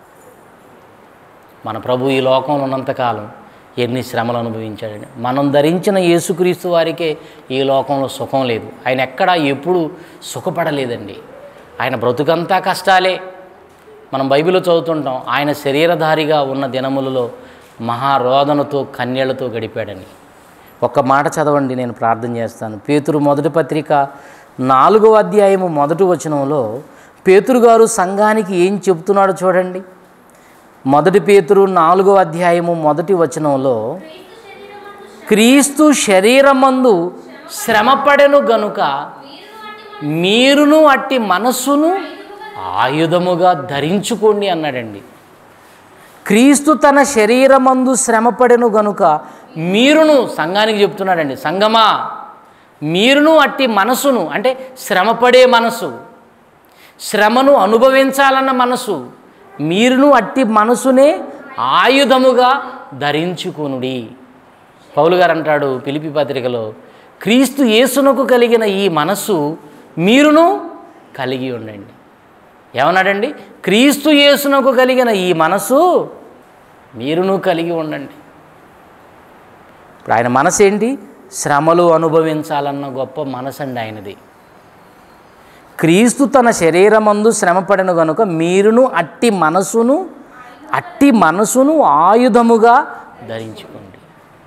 మన ప్రభు ఈ లోకంలో ఉన్నంతకాలం ఎన్ని శ్రమలు అనుభవించాడండి. మనం ధరించిన యేసుక్రీస్తు వారికే ఈ లోకంలో సుఖం లేదు. ఆయన ఎక్కడా ఎప్పుడు సుఖపడలేదండి. ఆయన బ్రతుకంతా కష్టాలే. మనం బైబిల్లో చదువుతుంటాం, ఆయన శరీరధారిగా ఉన్న దినములలో మహారోదనతో కన్యలతో గడిపాడని. ఒక్క మాట చదవండి, నేను ప్రార్థన చేస్తాను. పేతురు మొదటి పత్రిక నాలుగవ అధ్యాయము మొదటి వచనంలో పేతురు గారు సంఘానికి ఏం చెబుతున్నాడో చూడండి. మొదటి పేతురు నాలుగవ అధ్యాయము మొదటి వచనంలో, క్రీస్తు శరీరమందు శ్రమపడెను గనుక మీరును అట్టి మనస్సును ఆయుధముగా ధరించుకోండి అన్నాడండి. క్రీస్తు తన శరీరమందు శ్రమపడెను గనుక మీరును, సంఘానికి చెప్తున్నాడండి, సంఘమా మీరును అట్టి మనసును, అంటే శ్రమపడే మనసు, శ్రమను అనుభవించాలన్న మనసు, మీరును అట్టి మనసునే ఆయుధముగా ధరించుకొనుడి. పౌలు గారు అంటాడు ఫిలిప్పీ పత్రికలో, క్రీస్తు యేసునకు కలిగిన ఈ మనస్సు మీరును కలిగి ఉండండి. ఏమన్నాడండి? క్రీస్తు యేసునకు కలిగిన ఈ మనసు మీరును కలిగి ఉండండి. ఇప్పుడు ఆయన మనసు ఏంటి? శ్రమలు అనుభవించాలన్న గొప్ప మనసు అండి ఆయనది. క్రీస్తు తన శరీరమందు శ్రమపడిన కనుక మీరును అట్టి మనసును అట్టి మనసును ఆయుధముగా ధరించుకోండి.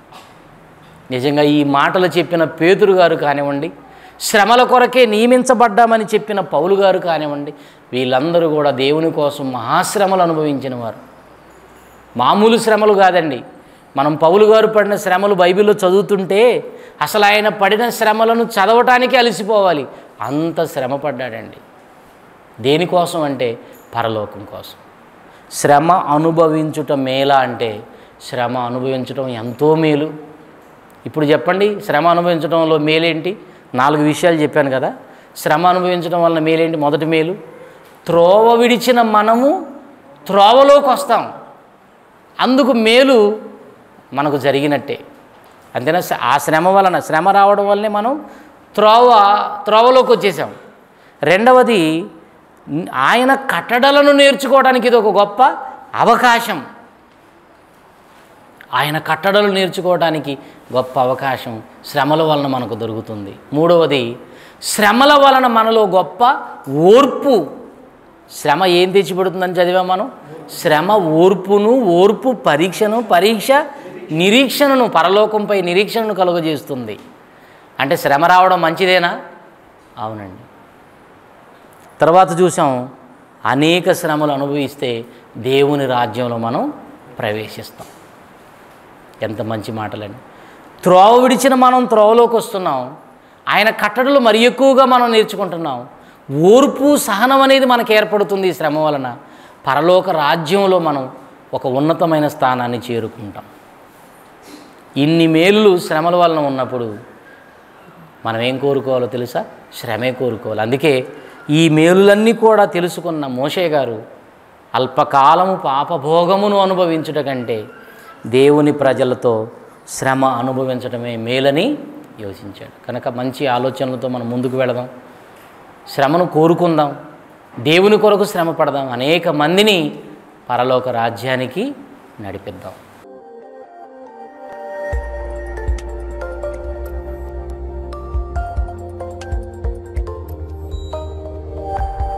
నిజంగా ఈ మాటలు చెప్పిన పేతురు గారు కానివ్వండి, శ్రమల కొరకే నియమించబడ్డామని చెప్పిన పౌలు గారు కానివ్వండి, వీళ్ళందరూ కూడా దేవుని కోసం మహాశ్రమలు అనుభవించిన వారు. మామూలు శ్రమలు కాదండి. మనం పౌలు గారు పడిన శ్రమలు బైబిల్లో చదువుతుంటే అసలు ఆయన పడిన శ్రమలను చదవటానికి అలసిపోవాలి, అంత శ్రమ పడ్డాడండి. దేనికోసం అంటే పరలోకం కోసం. శ్రమ అనుభవించుట మేలా అంటే శ్రమ అనుభవించటం ఎంతో మేలు. ఇప్పుడు చెప్పండి, శ్రమ అనుభవించడంలో మేలేంటి? నాలుగు విషయాలు చెప్పాను కదా. శ్రమ అనుభవించడం వలన మేలేంటి? మొదటి మేలు, త్రోవ విడిచిన మనము త్రోవలోకి వస్తాం. అందుకు మేలు మనకు జరిగినట్టే. అంతేనా? ఆ శ్రమ వలన, శ్రమ రావడం వల్లనే మనం త్రోవ త్రోవలోకి వచ్చేసాం. రెండవది, ఆయన కట్టడలను నేర్చుకోవడానికి ఇది ఒక గొప్ప అవకాశం. ఆయన కట్టడలు నేర్చుకోవడానికి గొప్ప అవకాశం శ్రమల వలన మనకు దొరుకుతుంది. మూడవది, శ్రమల వలన మనలో గొప్ప ఓర్పు. శ్రమ ఏం తెచ్చిపెడుతుందని చదివాం మనం? శ్రమ ఓర్పును, ఓర్పు పరీక్షను, పరీక్ష నిరీక్షణను, పరలోకంపై నిరీక్షణను కలుగజేస్తుంది. అంటే శ్రమ రావడం మంచిదేనా? అవునండి. తర్వాత చూసాం, అనేక శ్రమలు అనుభవిస్తే దేవుని రాజ్యంలో మనం ప్రవేశిస్తాం. ఎంత మంచి మాటలండి. త్రోవ విడిచిన మనం త్రోవలోకి వస్తున్నాం. ఆయన కట్టడలు మరి ఎక్కువగా మనం నేర్చుకుంటున్నాం. ఓర్పు, సహనం అనేది మనకు ఏర్పడుతుంది ఈ శ్రమ వలన. పరలోక రాజ్యంలో మనం ఒక ఉన్నతమైన స్థానాన్ని చేరుకుంటాం. ఇన్ని మేలులు శ్రమల వలన ఉన్నప్పుడు మనం ఏం కోరుకోవాలో తెలుసా? శ్రమే కోరుకోవాలి. అందుకే ఈ మేలులన్నీ కూడా తెలుసుకున్న మోషే గారు అల్పకాలము పాపభోగమును అనుభవించుట కంటే దేవుని ప్రజలతో శ్రమ అనుభవించడమే మేలని యోచించాడు. కనుక మంచి ఆలోచనలతో మనం ముందుకు వెళదాం, శ్రమను కోరుకుందాం, దేవుని కొరకు శ్రమ పడదాం, అనేక మందిని పరలోక రాజ్యానికి నడిపిద్దాం.